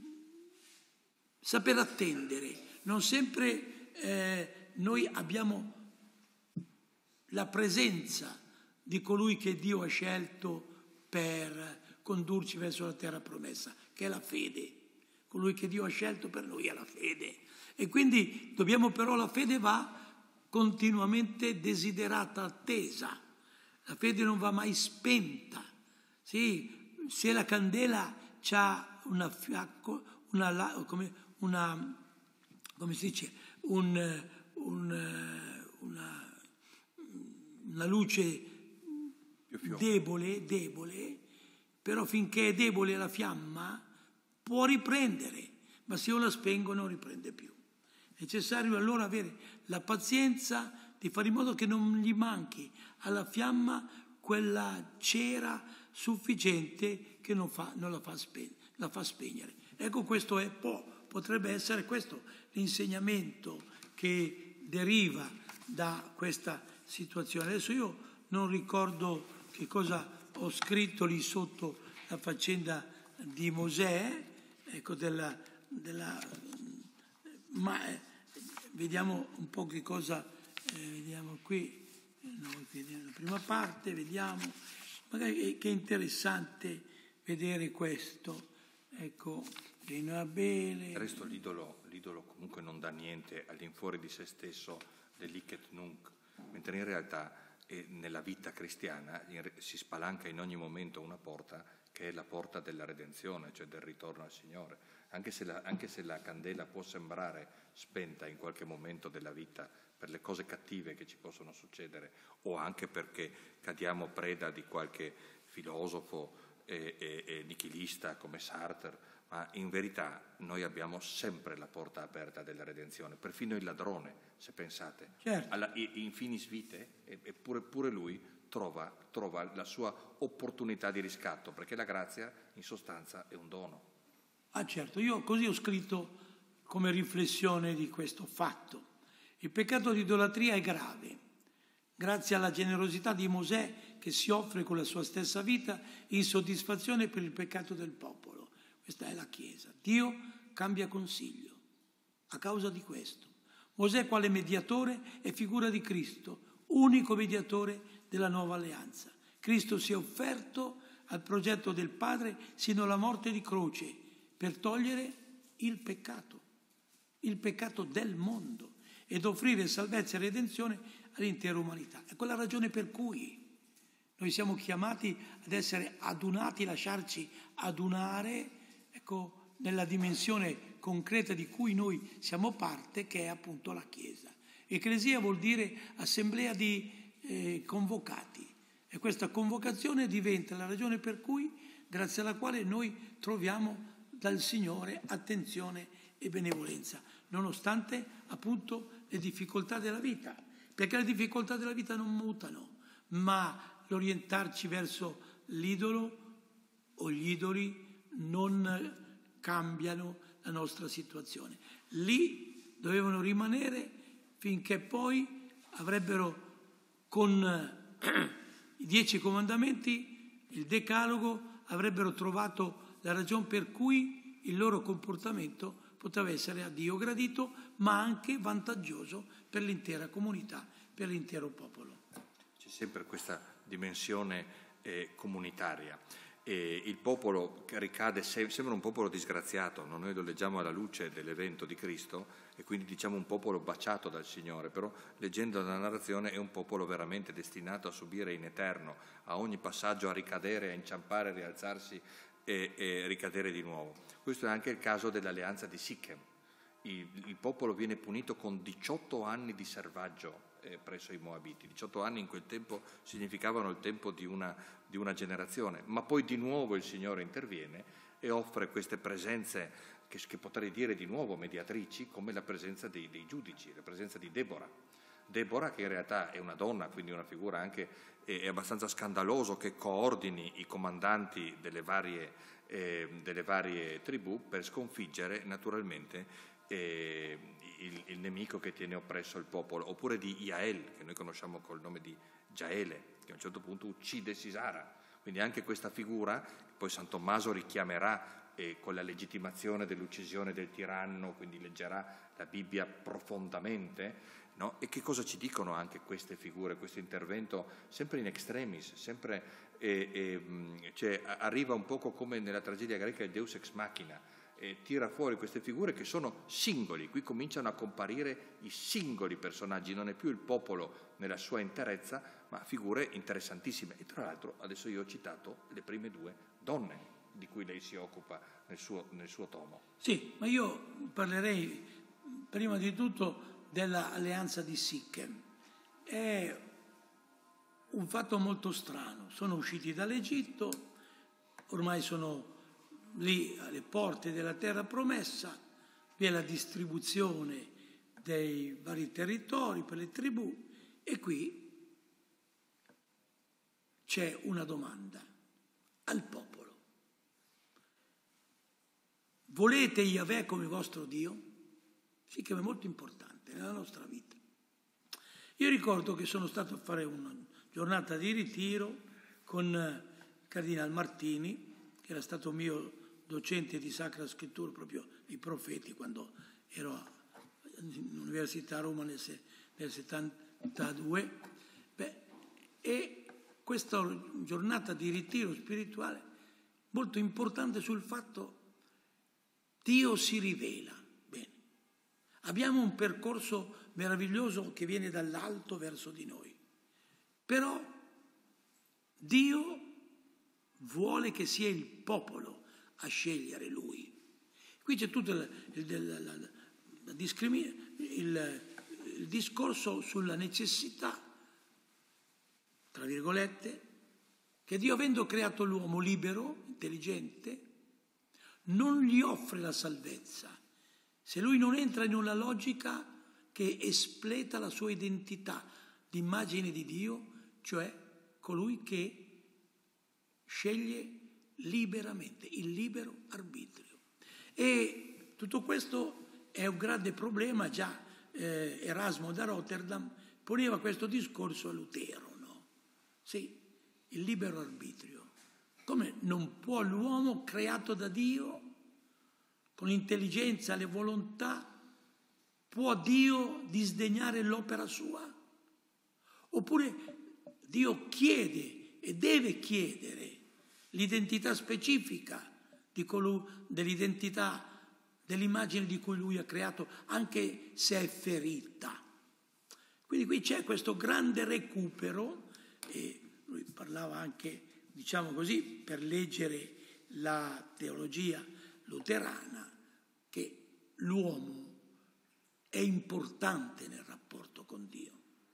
Speaker 2: saper attendere. Non sempre eh, noi abbiamo la presenza di colui che Dio ha scelto per condurci verso la terra promessa, che è la fede. Colui che Dio ha scelto per noi è la fede. E quindi dobbiamo però, la fede va continuamente desiderata, attesa. La fede non va mai spenta. Sì, se la candela ha una fiacco, una, come, una, come si dice, un, un, una, una luce debole, debole, però finché è debole la fiamma può riprendere, ma se io la spengo non riprende più. È necessario allora avere la pazienza di fare in modo che non gli manchi alla fiamma quella cera sufficiente che non, fa, non la, fa spe, la fa spegnere. Ecco, questo è, può, potrebbe essere questo l'insegnamento che deriva da questa situazione. Adesso io non ricordo che cosa ho scritto lì sotto la faccenda di Mosè, ecco, della, della ma eh, vediamo un po' che cosa, eh, vediamo qui, no, la prima parte, vediamo, magari che è interessante vedere questo, ecco, Caino e Abele.
Speaker 3: Il resto l'idolo, l'idolo comunque non dà niente all'infuori di se stesso dell'hic et nunc, mentre in realtà e nella vita cristiana si spalanca in ogni momento una porta che è la porta della redenzione, cioè del ritorno al Signore. Anche se la, anche se la candela può sembrare spenta in qualche momento della vita per le cose cattive che ci possono succedere, o anche perché cadiamo preda di qualche filosofo e, e, e nichilista come Sartre, ma in verità noi abbiamo sempre la porta aperta della redenzione, perfino il ladrone, se pensate,
Speaker 2: certo.
Speaker 3: alla, in finis vitae, eppure pure lui trova, trova la sua opportunità di riscatto, perché la grazia in sostanza è un dono.
Speaker 2: Ah certo, io così ho scritto come riflessione di questo fatto. Il peccato di idolatria è grave, grazie alla generosità di Mosè che si offre con la sua stessa vita in soddisfazione per il peccato del popolo. Questa è la Chiesa. Dio cambia consiglio a causa di questo. Mosè, quale mediatore, è figura di Cristo, unico mediatore della nuova alleanza. Cristo si è offerto al progetto del Padre sino alla morte di croce per togliere il peccato, il peccato del mondo, ed offrire salvezza e redenzione all'intera umanità. È quella ragione per cui noi siamo chiamati ad essere adunati, lasciarci adunare, ecco, nella dimensione concreta di cui noi siamo parte, che è appunto la Chiesa. Ecclesia vuol dire assemblea di eh, convocati, e questa convocazione diventa la ragione per cui, grazie alla quale noi troviamo dal Signore attenzione e benevolenza, nonostante appunto le difficoltà della vita, perché le difficoltà della vita non mutano, ma l'orientarci verso l'idolo o gli idoli non cambiano la nostra situazione. Lì dovevano rimanere finché poi avrebbero, con i dieci comandamenti, il decalogo, avrebbero trovato la ragione per cui il loro comportamento poteva essere a Dio gradito, ma anche vantaggioso per l'intera comunità, per l'intero popolo.
Speaker 3: C'è sempre questa dimensione eh, comunitaria. E il popolo ricade, sembra un popolo disgraziato, no? Noi lo leggiamo alla luce dell'evento di Cristo e quindi diciamo un popolo baciato dal Signore, però leggendo la narrazione è un popolo veramente destinato a subire in eterno, a ogni passaggio a ricadere, a inciampare, a rialzarsi e, e ricadere di nuovo. Questo è anche il caso dell'alleanza di Sichem. Il, il popolo viene punito con diciotto anni di servaggio eh, presso i Moabiti. diciotto anni in quel tempo significavano il tempo di una, di una generazione, ma poi di nuovo il Signore interviene e offre queste presenze che, che potrei dire di nuovo mediatrici, come la presenza dei, dei giudici, la presenza di Deborah. Deborah, che in realtà è una donna, quindi una figura anche, è, è abbastanza scandaloso che coordini i comandanti delle varie, eh, delle varie tribù per sconfiggere naturalmente eh, il, il nemico che tiene oppresso il popolo, oppure di Jael, che noi conosciamo col nome di Giaele, che a un certo punto uccide Sisara. Quindi anche questa figura, poi San Tommaso richiamerà eh, con la legittimazione dell'uccisione del tiranno, quindi leggerà la Bibbia profondamente, no? E che cosa ci dicono anche queste figure, questo intervento sempre in extremis, sempre eh, eh, cioè, arriva un poco come nella tragedia greca il Deus ex machina, eh, tira fuori queste figure che sono singoli, qui cominciano a comparire i singoli personaggi, non è più il popolo nella sua interezza, ma figure interessantissime. E tra l'altro adesso io ho citato le prime due donne di cui lei si occupa nel suo, nel suo tomo.
Speaker 2: Sì, ma io parlerei prima di tutto dell'alleanza di Sichem. È un fatto molto strano. Sono usciti dall'Egitto, ormai sono lì alle porte della terra promessa, vi è la distribuzione dei vari territori per le tribù e qui c'è una domanda al popolo. Volete Yahweh come vostro Dio? Sì, che è molto importante nella nostra vita. Io ricordo che sono stato a fare una giornata di ritiro con il Cardinal Martini, che era stato mio docente di Sacra Scrittura, proprio i profeti, quando ero all'Università a Roma nel, nel settantadue. Beh, e questa giornata di ritiro spirituale molto importante sul fatto Dio si rivela. Bene, abbiamo un percorso meraviglioso che viene dall'alto verso di noi, però Dio vuole che sia il popolo a scegliere Lui. Qui c'è tutto il, il, il, la, la discrimin- il, il discorso sulla necessità, tra virgolette, che Dio, avendo creato l'uomo libero, intelligente, non gli offre la salvezza se lui non entra in una logica che espleta la sua identità di immagine di Dio, cioè colui che sceglie liberamente, il libero arbitrio. E tutto questo è un grande problema. Già eh, Erasmo da Rotterdam poneva questo discorso a Lutero, no? Sì, il libero arbitrio. Come non può l'uomo creato da Dio, con l'intelligenza e le volontà, può Dio disdegnare l'opera sua? Oppure Dio chiede e deve chiedere l'identità specifica di colui, dell'identità, dell'immagine di cui Lui ha creato, anche se è ferita. Quindi qui c'è questo grande recupero, e lui parlava anche, diciamo così, per leggere la teologia luterana, che l'uomo è importante nel rapporto con Dio.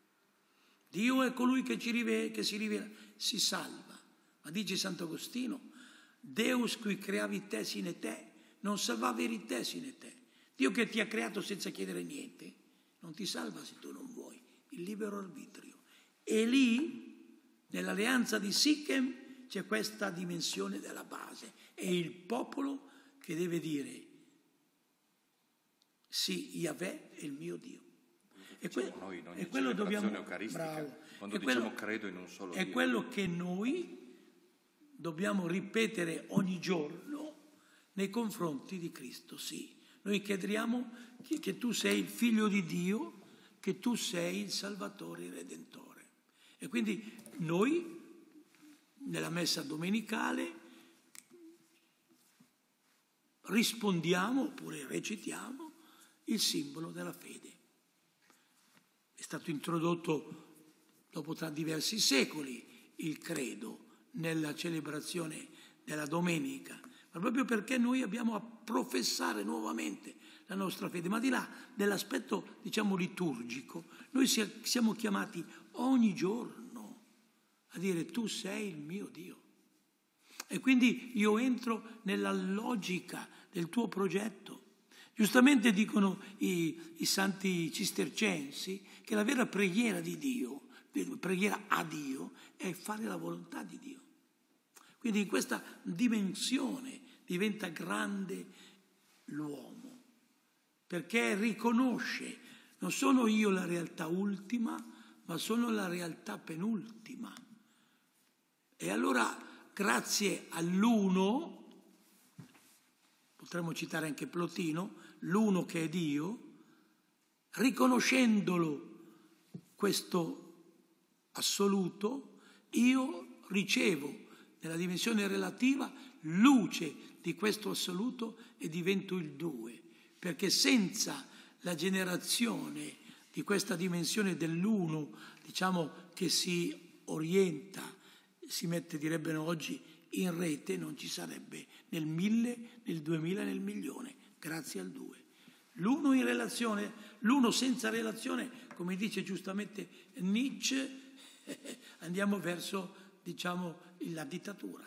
Speaker 2: Dio è colui che, ci rivela, che si rivela, si salva. Ma dice Sant'Agostino, Deus qui creavi te sine te, non salvaveri te sine te. Dio che ti ha creato senza chiedere niente, non ti salva se tu non vuoi, il libero arbitrio. E lì, nell'alleanza di Sichem, c'è questa dimensione della base. È il popolo che deve dire sì, Yahweh è il mio Dio. E
Speaker 3: Diciamo
Speaker 2: que-
Speaker 3: noi in ogni
Speaker 2: e quello
Speaker 3: celebrazione
Speaker 2: dobbiamo,
Speaker 3: eucaristica,
Speaker 2: bravo,
Speaker 3: quando
Speaker 2: è quello,
Speaker 3: diciamo credo in un solo
Speaker 2: è
Speaker 3: Dio.
Speaker 2: quello che noi dobbiamo ripetere ogni giorno nei confronti di Cristo, sì. Noi chiediamo che, che tu sei il Figlio di Dio, che tu sei il Salvatore, il Redentore. E quindi noi, nella messa domenicale, rispondiamo oppure recitiamo il simbolo della fede. È stato introdotto dopo tra diversi secoli il credo nella celebrazione della domenica, ma proprio perché noi abbiamo a professare nuovamente la nostra fede, ma di là dell'aspetto, diciamo, liturgico, noi siamo chiamati ogni giorno a dire tu sei il mio Dio. E quindi io entro nella logica del tuo progetto. Giustamente dicono i, i santi cistercensi che la vera preghiera di Dio, preghiera a Dio, è fare la volontà di Dio. Quindi in questa dimensione diventa grande l'uomo, perché riconosce, non sono io la realtà ultima, ma sono la realtà penultima. E allora, grazie all'uno, potremmo citare anche Plotino, l'uno che è Dio, riconoscendolo questo assoluto, io ricevo nella dimensione relativa luce di questo assoluto e divento il due, perché senza la generazione di questa dimensione dell'uno, diciamo, che si orienta, si mette, direbbero oggi, in rete, non ci sarebbe nel mille, nel duemila, nel milione, grazie al due. L'uno in relazione, l'uno senza relazione, come dice giustamente Nietzsche, andiamo verso, diciamo, la dittatura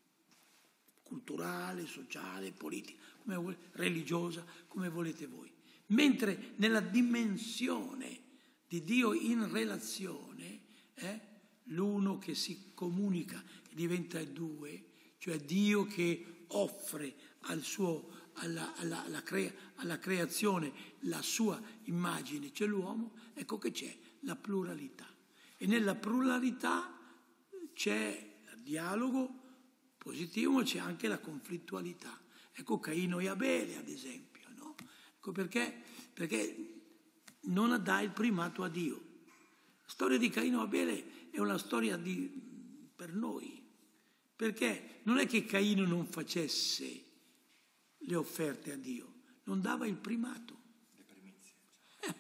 Speaker 2: culturale, sociale, politica, come vuole, religiosa, come volete voi. Mentre nella dimensione di Dio in relazione, eh, l'uno che si comunica e diventa due, cioè Dio che offre al suo, alla, alla, alla, crea, alla creazione la sua immagine, c'è l'uomo, ecco che c'è la pluralità. E nella pluralità c'è il dialogo positivo, ma c'è anche la conflittualità. Ecco Caino e Abele, ad esempio, no? Ecco perché, perché non dà il primato a Dio. La storia di Caino e Abele è una storia di, per noi, perché non è che Caino non facesse le offerte a Dio, non dava il primato. Eh.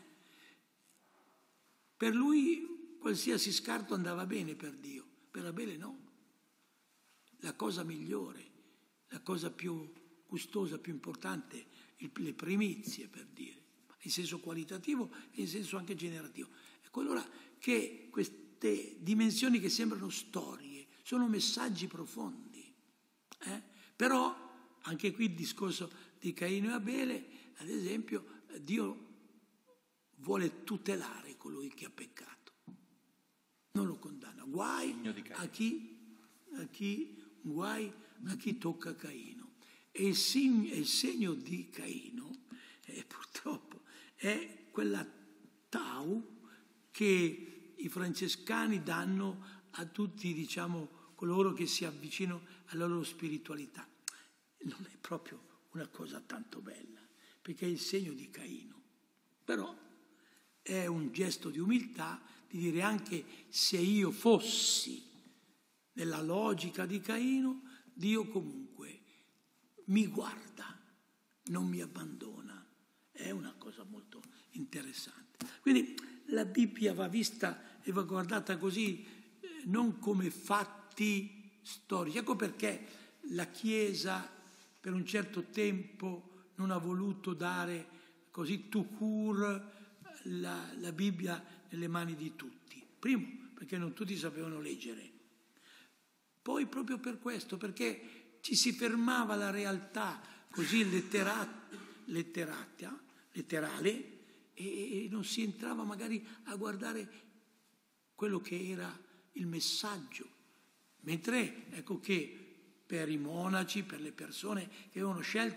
Speaker 2: Per lui qualsiasi scarto andava bene per Dio, per Abele no. La cosa migliore, la cosa più gustosa, più importante, il, le primizie, per dire, in senso qualitativo e in senso anche generativo. Ecco allora che queste dimensioni che sembrano storie sono messaggi profondi. Eh? Però anche qui il discorso di Caino e Abele, ad esempio, Dio vuole tutelare colui che ha peccato, non lo condanna. Guai a chi, a chi, guai a chi tocca Caino. E il, segno, il segno di Caino, eh, purtroppo, è quella tau che i francescani danno a tutti, diciamo, coloro che si avvicinano alla loro spiritualità. Non è proprio una cosa tanto bella, perché è il segno di Caino. Però è un gesto di umiltà di dire anche se io fossi nella logica di Caino, Dio comunque mi guarda, non mi abbandona. È una cosa molto interessante. Quindi la Bibbia va vista e va guardata così, eh, non come fatti storici. Ecco perché la Chiesa per un certo tempo non ha voluto dare così tout court la, la Bibbia nelle mani di tutti. Primo, perché non tutti sapevano leggere. Poi proprio per questo, perché ci si fermava alla realtà così lettera, letterata, letterale e, e non si entrava magari a guardare quello che era il messaggio. Mentre ecco che per i monaci, per le persone che avevano scelto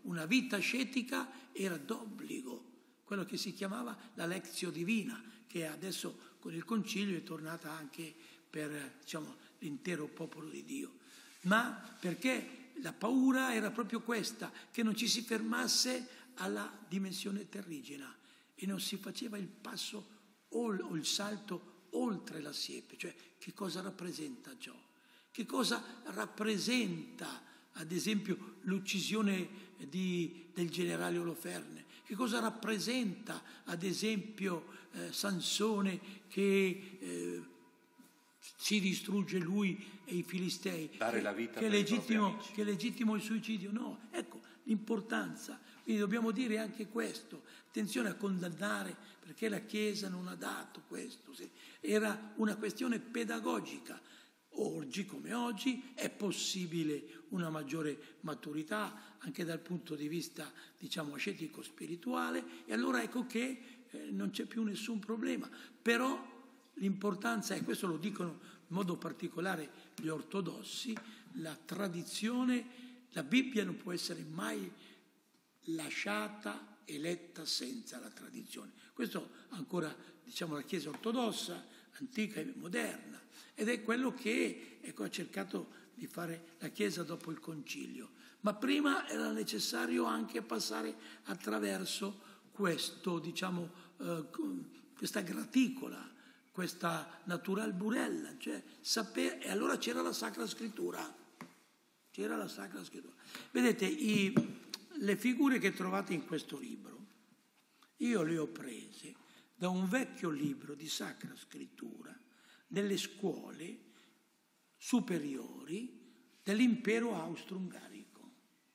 Speaker 2: una vita ascetica era d'obbligo, quello che si chiamava la lectio divina, che adesso con il concilio è tornata anche per, diciamo, l'intero popolo di Dio. Ma perché la paura era proprio questa, che non ci si fermasse alla dimensione terrigena e non si faceva il passo o il salto oltre la siepe. Cioè, che cosa rappresenta ciò? Che cosa rappresenta, ad esempio, l'uccisione di, del generale Oloferne? Che cosa rappresenta, ad esempio, eh, Sansone che eh, si distrugge lui e i Filistei?
Speaker 3: Dare la vita
Speaker 2: che,
Speaker 3: per
Speaker 2: è
Speaker 3: i propri
Speaker 2: legittimo,
Speaker 3: amici.
Speaker 2: che è legittimo il suicidio? No, ecco l'importanza. Quindi dobbiamo dire anche questo. Attenzione a condannare, perché la Chiesa non ha dato questo. Era una questione pedagogica. Oggi, come oggi, è possibile una maggiore maturità anche dal punto di vista, diciamo, ascetico-spirituale, e allora ecco che eh, non c'è più nessun problema. Però l'importanza è, questo lo dicono in modo particolare gli ortodossi, la tradizione, la Bibbia non può essere mai lasciata e letta senza la tradizione. Questo ancora, diciamo, la Chiesa ortodossa, antica e moderna. Ed è quello che, ecco, ha cercato di fare la Chiesa dopo il Concilio. Ma prima era necessario anche passare attraverso questo, diciamo, eh, questa graticola, questa natural burella, cioè sapere, e allora c'era la Sacra Scrittura. C'era la Sacra Scrittura. Vedete, i, le figure che trovate in questo libro, io le ho prese da un vecchio libro di Sacra Scrittura delle scuole superiori dell'impero austro-ungarico.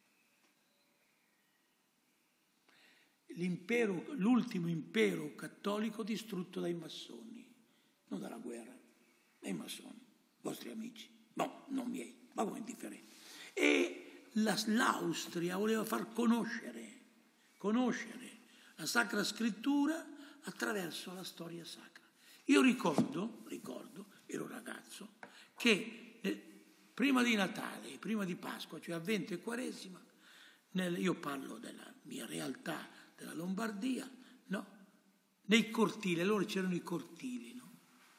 Speaker 2: L'impero, l'ultimo impero cattolico distrutto dai massoni, non dalla guerra, dai massoni, vostri amici, no, non miei, ma come indifferenti. E la, l'Austria voleva far conoscere, conoscere la Sacra Scrittura attraverso la storia sacra. Io ricordo, ricordo, ero ragazzo, che eh, prima di Natale, prima di Pasqua, cioè Avvento e Quaresima, nel, io parlo della mia realtà, della Lombardia, no? Nei cortili, allora c'erano i cortili, no?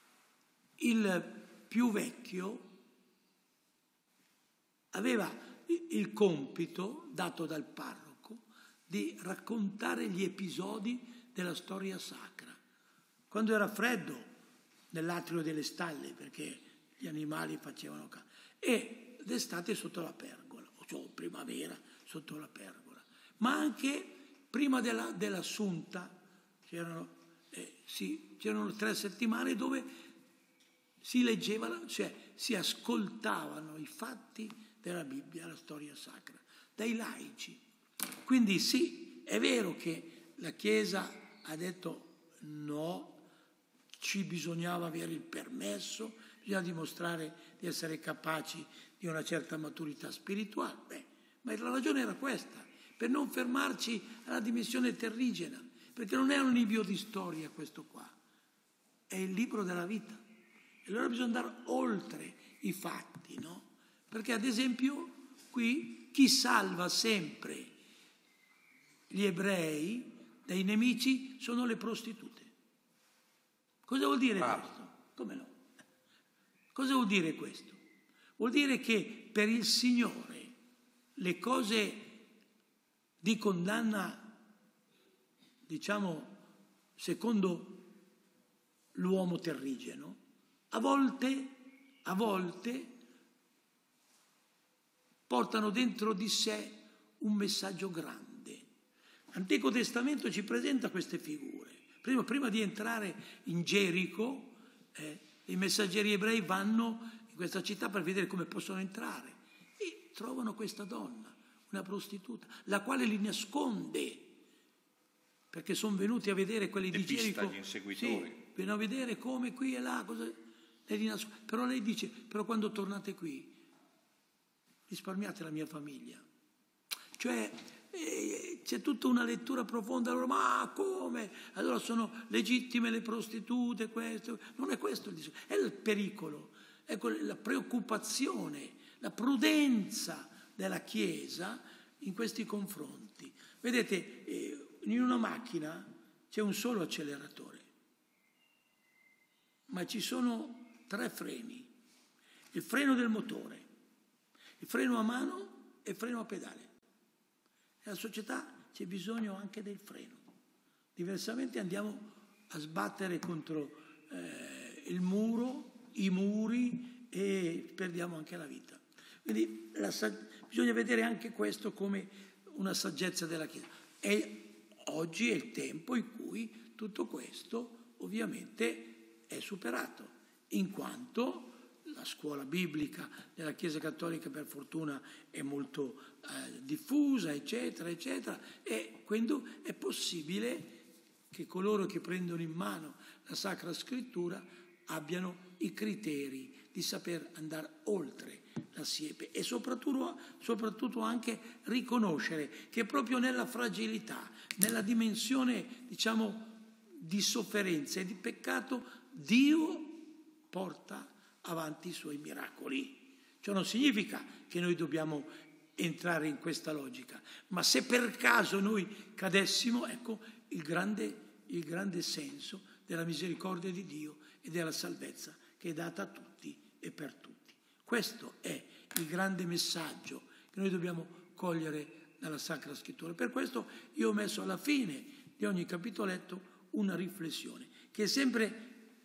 Speaker 2: Il più vecchio aveva il compito, dato dal parroco, di raccontare gli episodi della storia sacra. Quando era freddo, nell'atrio delle stalle, perché gli animali facevano caldo, e d'estate sotto la pergola, o cioè primavera sotto la pergola. Ma anche prima della, dell'Assunta c'erano, eh, sì, c'erano tre settimane dove si leggevano, cioè si ascoltavano i fatti della Bibbia, la storia sacra, dai laici. Quindi sì, è vero che la Chiesa ha detto no, ci bisognava avere il permesso, bisognava dimostrare di essere capaci di una certa maturità spirituale. Beh, ma la ragione era questa, per non fermarci alla dimensione terrigena, perché non è un libro di storia questo qua, è il libro della vita. E allora bisogna andare oltre i fatti, no? Perché ad esempio qui chi salva sempre gli ebrei dai nemici sono le prostitute. Cosa vuol dire ah. questo? Come no? Cosa vuol dire questo? Vuol dire che per il Signore le cose di condanna, diciamo, secondo l'uomo terrigeno, a volte, a volte portano dentro di sé un messaggio grande. L'Antico Testamento ci presenta queste figure. Prima, prima di entrare in Gerico, eh, i messaggeri ebrei vanno in questa città per vedere come possono entrare e trovano questa donna, una prostituta, la quale li nasconde, perché sono venuti a vedere quelli di Gerico.
Speaker 3: Gli inseguitori.
Speaker 2: Sì, vengono a vedere come qui e là, cosa, lei li nasconde. Però lei dice, però quando tornate qui, risparmiate la mia famiglia. Cioè, eh, c'è tutta una lettura profonda, allora, ma come? Allora sono legittime le prostitute, questo. Non è questo il discorso, è il pericolo, è la preoccupazione, la prudenza della Chiesa in questi confronti. Vedete, eh, in una macchina c'è un solo acceleratore, ma ci sono tre freni. Il freno del motore, il freno a mano e il freno a pedale. Nella società c'è bisogno anche del freno. Diversamente andiamo a sbattere contro eh, il muro, i muri e perdiamo anche la vita. Quindi la, bisogna vedere anche questo come una saggezza della Chiesa. E oggi è il tempo in cui tutto questo ovviamente è superato, in quanto la scuola biblica della Chiesa Cattolica per fortuna è molto eh, diffusa, eccetera, eccetera, e quindi è possibile che coloro che prendono in mano la Sacra Scrittura abbiano i criteri di saper andare oltre la siepe e soprattutto, soprattutto anche riconoscere che proprio nella fragilità, nella dimensione, diciamo, di sofferenza e di peccato, Dio porta avanti i suoi miracoli. Ciò non significa che noi dobbiamo entrare in questa logica, ma se per caso noi cadessimo, ecco il grande, il grande senso della misericordia di Dio e della salvezza che è data a tutti e per tutti. Questo è il grande messaggio che noi dobbiamo cogliere dalla Sacra Scrittura. Per questo io ho messo alla fine di ogni capitoletto una riflessione che è sempre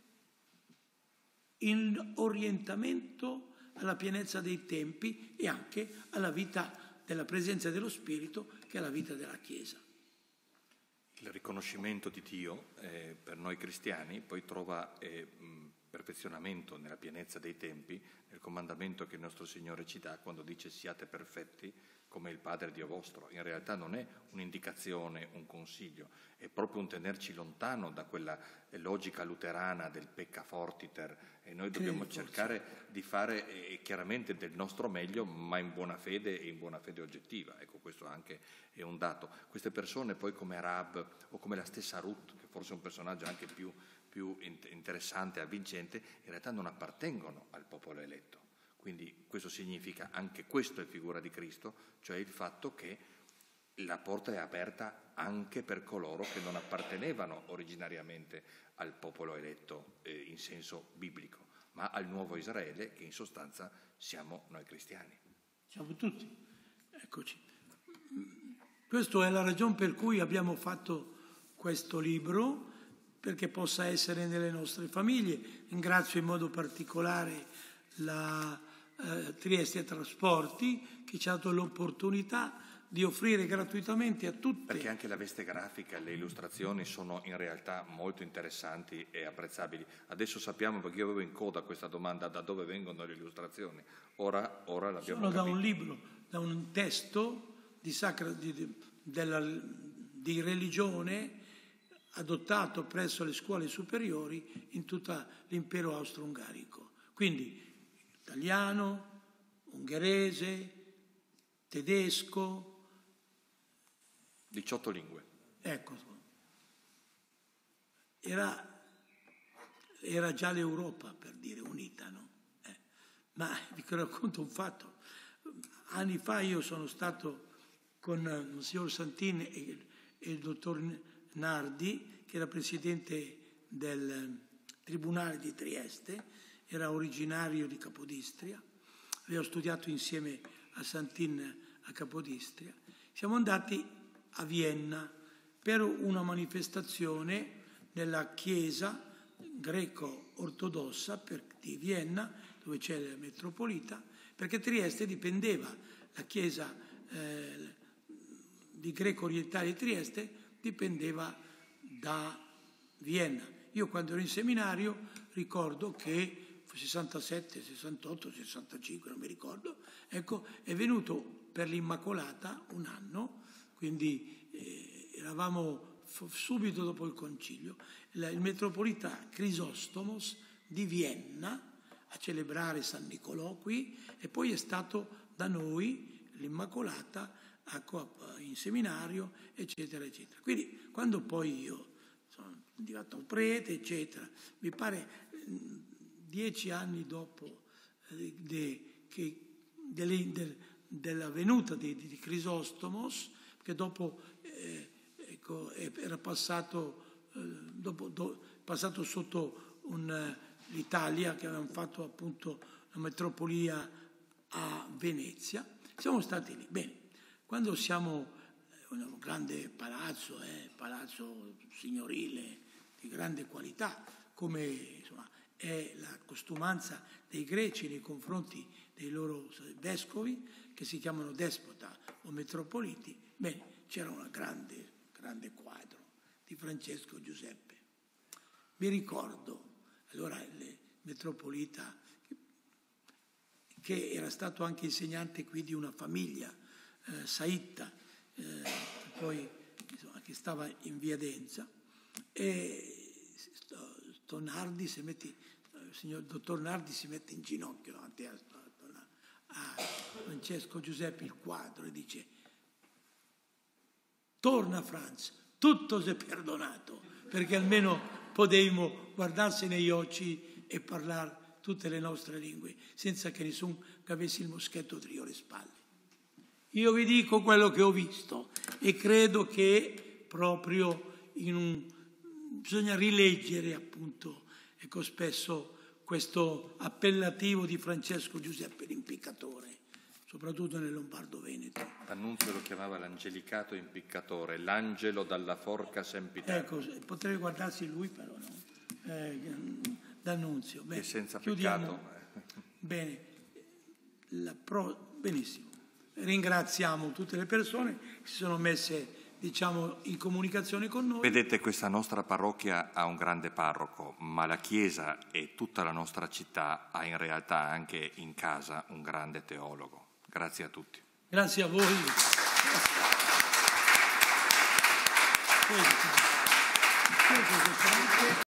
Speaker 2: in orientamento alla pienezza dei tempi e anche alla vita della presenza dello Spirito, che è la vita della Chiesa.
Speaker 3: Il riconoscimento di Dio eh, per noi cristiani poi trova eh, mh, perfezionamento nella pienezza dei tempi nel comandamento che il nostro Signore ci dà quando dice siate perfetti come il Padre Dio vostro. In realtà non è un'indicazione, un consiglio, è proprio un tenerci lontano da quella logica luterana del pecca fortiter, e noi dobbiamo Credo, cercare forse. di fare eh, chiaramente del nostro meglio, ma in buona fede e in buona fede oggettiva. Ecco, questo anche è un dato. Queste persone poi come Rahab o come la stessa Ruth, che forse è un personaggio anche più, più interessante e avvincente, in realtà non appartengono al popolo eletto. Quindi questo significa, anche questo è figura di Cristo, cioè il fatto che la porta è aperta anche per coloro che non appartenevano originariamente al popolo eletto eh, in senso biblico, ma al nuovo Israele, che in sostanza siamo noi cristiani.
Speaker 2: Siamo tutti. Eccoci. Questa è la ragione per cui abbiamo fatto questo libro, perché possa essere nelle nostre famiglie. Ringrazio in modo particolare la eh, Trieste Trasporti, che ci ha dato l'opportunità di offrire gratuitamente a tutte.
Speaker 3: Perché anche la veste grafica, le illustrazioni sono in realtà molto interessanti e apprezzabili. Adesso sappiamo, perché io avevo in coda questa domanda, da dove vengono le illustrazioni. Ora, ora l'abbiamo
Speaker 2: Sono
Speaker 3: capito.
Speaker 2: da un libro, da un testo di, sacra, di, di, della, di religione adottato presso le scuole superiori in tutto l'impero austro-ungarico. Quindi italiano, ungherese, tedesco,
Speaker 3: diciotto lingue.
Speaker 2: Ecco, era, era già l'Europa, per dire, unita, no? Eh, ma vi racconto un fatto. Anni fa io sono stato con il signor Santin e, e il dottor Nardi, che era presidente del Tribunale di Trieste, era originario di Capodistria, avevo studiato insieme a Santin a Capodistria. Siamo andati a Vienna per una manifestazione nella chiesa greco-ortodossa di Vienna, dove c'è la metropolita, perché Trieste dipendeva, la chiesa eh, di greco-orientale di Trieste dipendeva da Vienna. Io quando ero in seminario ricordo che sessantasette, sessantotto, sessantacinque, non mi ricordo, ecco, è venuto per l'Immacolata un anno, quindi eh, eravamo f- subito dopo il concilio, il, il metropolita Crisostomos di Vienna a celebrare San Nicolò qui, e poi è stato da noi l'Immacolata a, in seminario, eccetera, eccetera. Quindi quando poi io sono diventato prete, eccetera, mi pare dieci anni dopo eh, de, che, delle, de, della venuta di, di Crisostomos, che dopo eh, ecco, era passato, eh, dopo, do, passato sotto un, l'Italia, che avevano fatto appunto la metropolia a Venezia. Siamo stati lì. Bene, quando siamo in un grande palazzo, eh, palazzo signorile di grande qualità, come insomma, è la costumanza dei greci nei confronti dei loro vescovi, che si chiamano despota o metropoliti. Bene, c'era un grande, grande quadro di Francesco Giuseppe. Mi ricordo, allora il metropolita, che era stato anche insegnante qui di una famiglia, eh, Saitta, eh, poi insomma, che stava in via Denza, e sto Nardi si mette, il signor dottor Nardi si mette in ginocchio davanti a, a Francesco Giuseppe il quadro e dice: torna Franz, tutto si è perdonato, perché almeno potevamo guardarsi negli occhi e parlare tutte le nostre lingue senza che nessuno avesse il moschetto trio alle spalle. Io vi dico quello che ho visto e credo che proprio in un bisogna rileggere appunto, ecco, spesso questo appellativo di Francesco Giuseppe l'impiccatore, soprattutto nel Lombardo-Veneto.
Speaker 3: D'Annunzio lo chiamava l'angelicato impiccatore, l'angelo dalla forca sempiterna.
Speaker 2: Ecco, potrebbe guardarsi lui però, no? Eh, D'Annunzio. Bene,
Speaker 3: e senza
Speaker 2: chiudiamo.
Speaker 3: peccato.
Speaker 2: Bene, la pro... benissimo. Ringraziamo tutte le persone che si sono messe, diciamo, in comunicazione con noi.
Speaker 3: Vedete, questa nostra parrocchia ha un grande parroco, ma la Chiesa e tutta la nostra città ha in realtà anche in casa un grande teologo. Grazie a tutti.
Speaker 2: Grazie a voi. Grazie.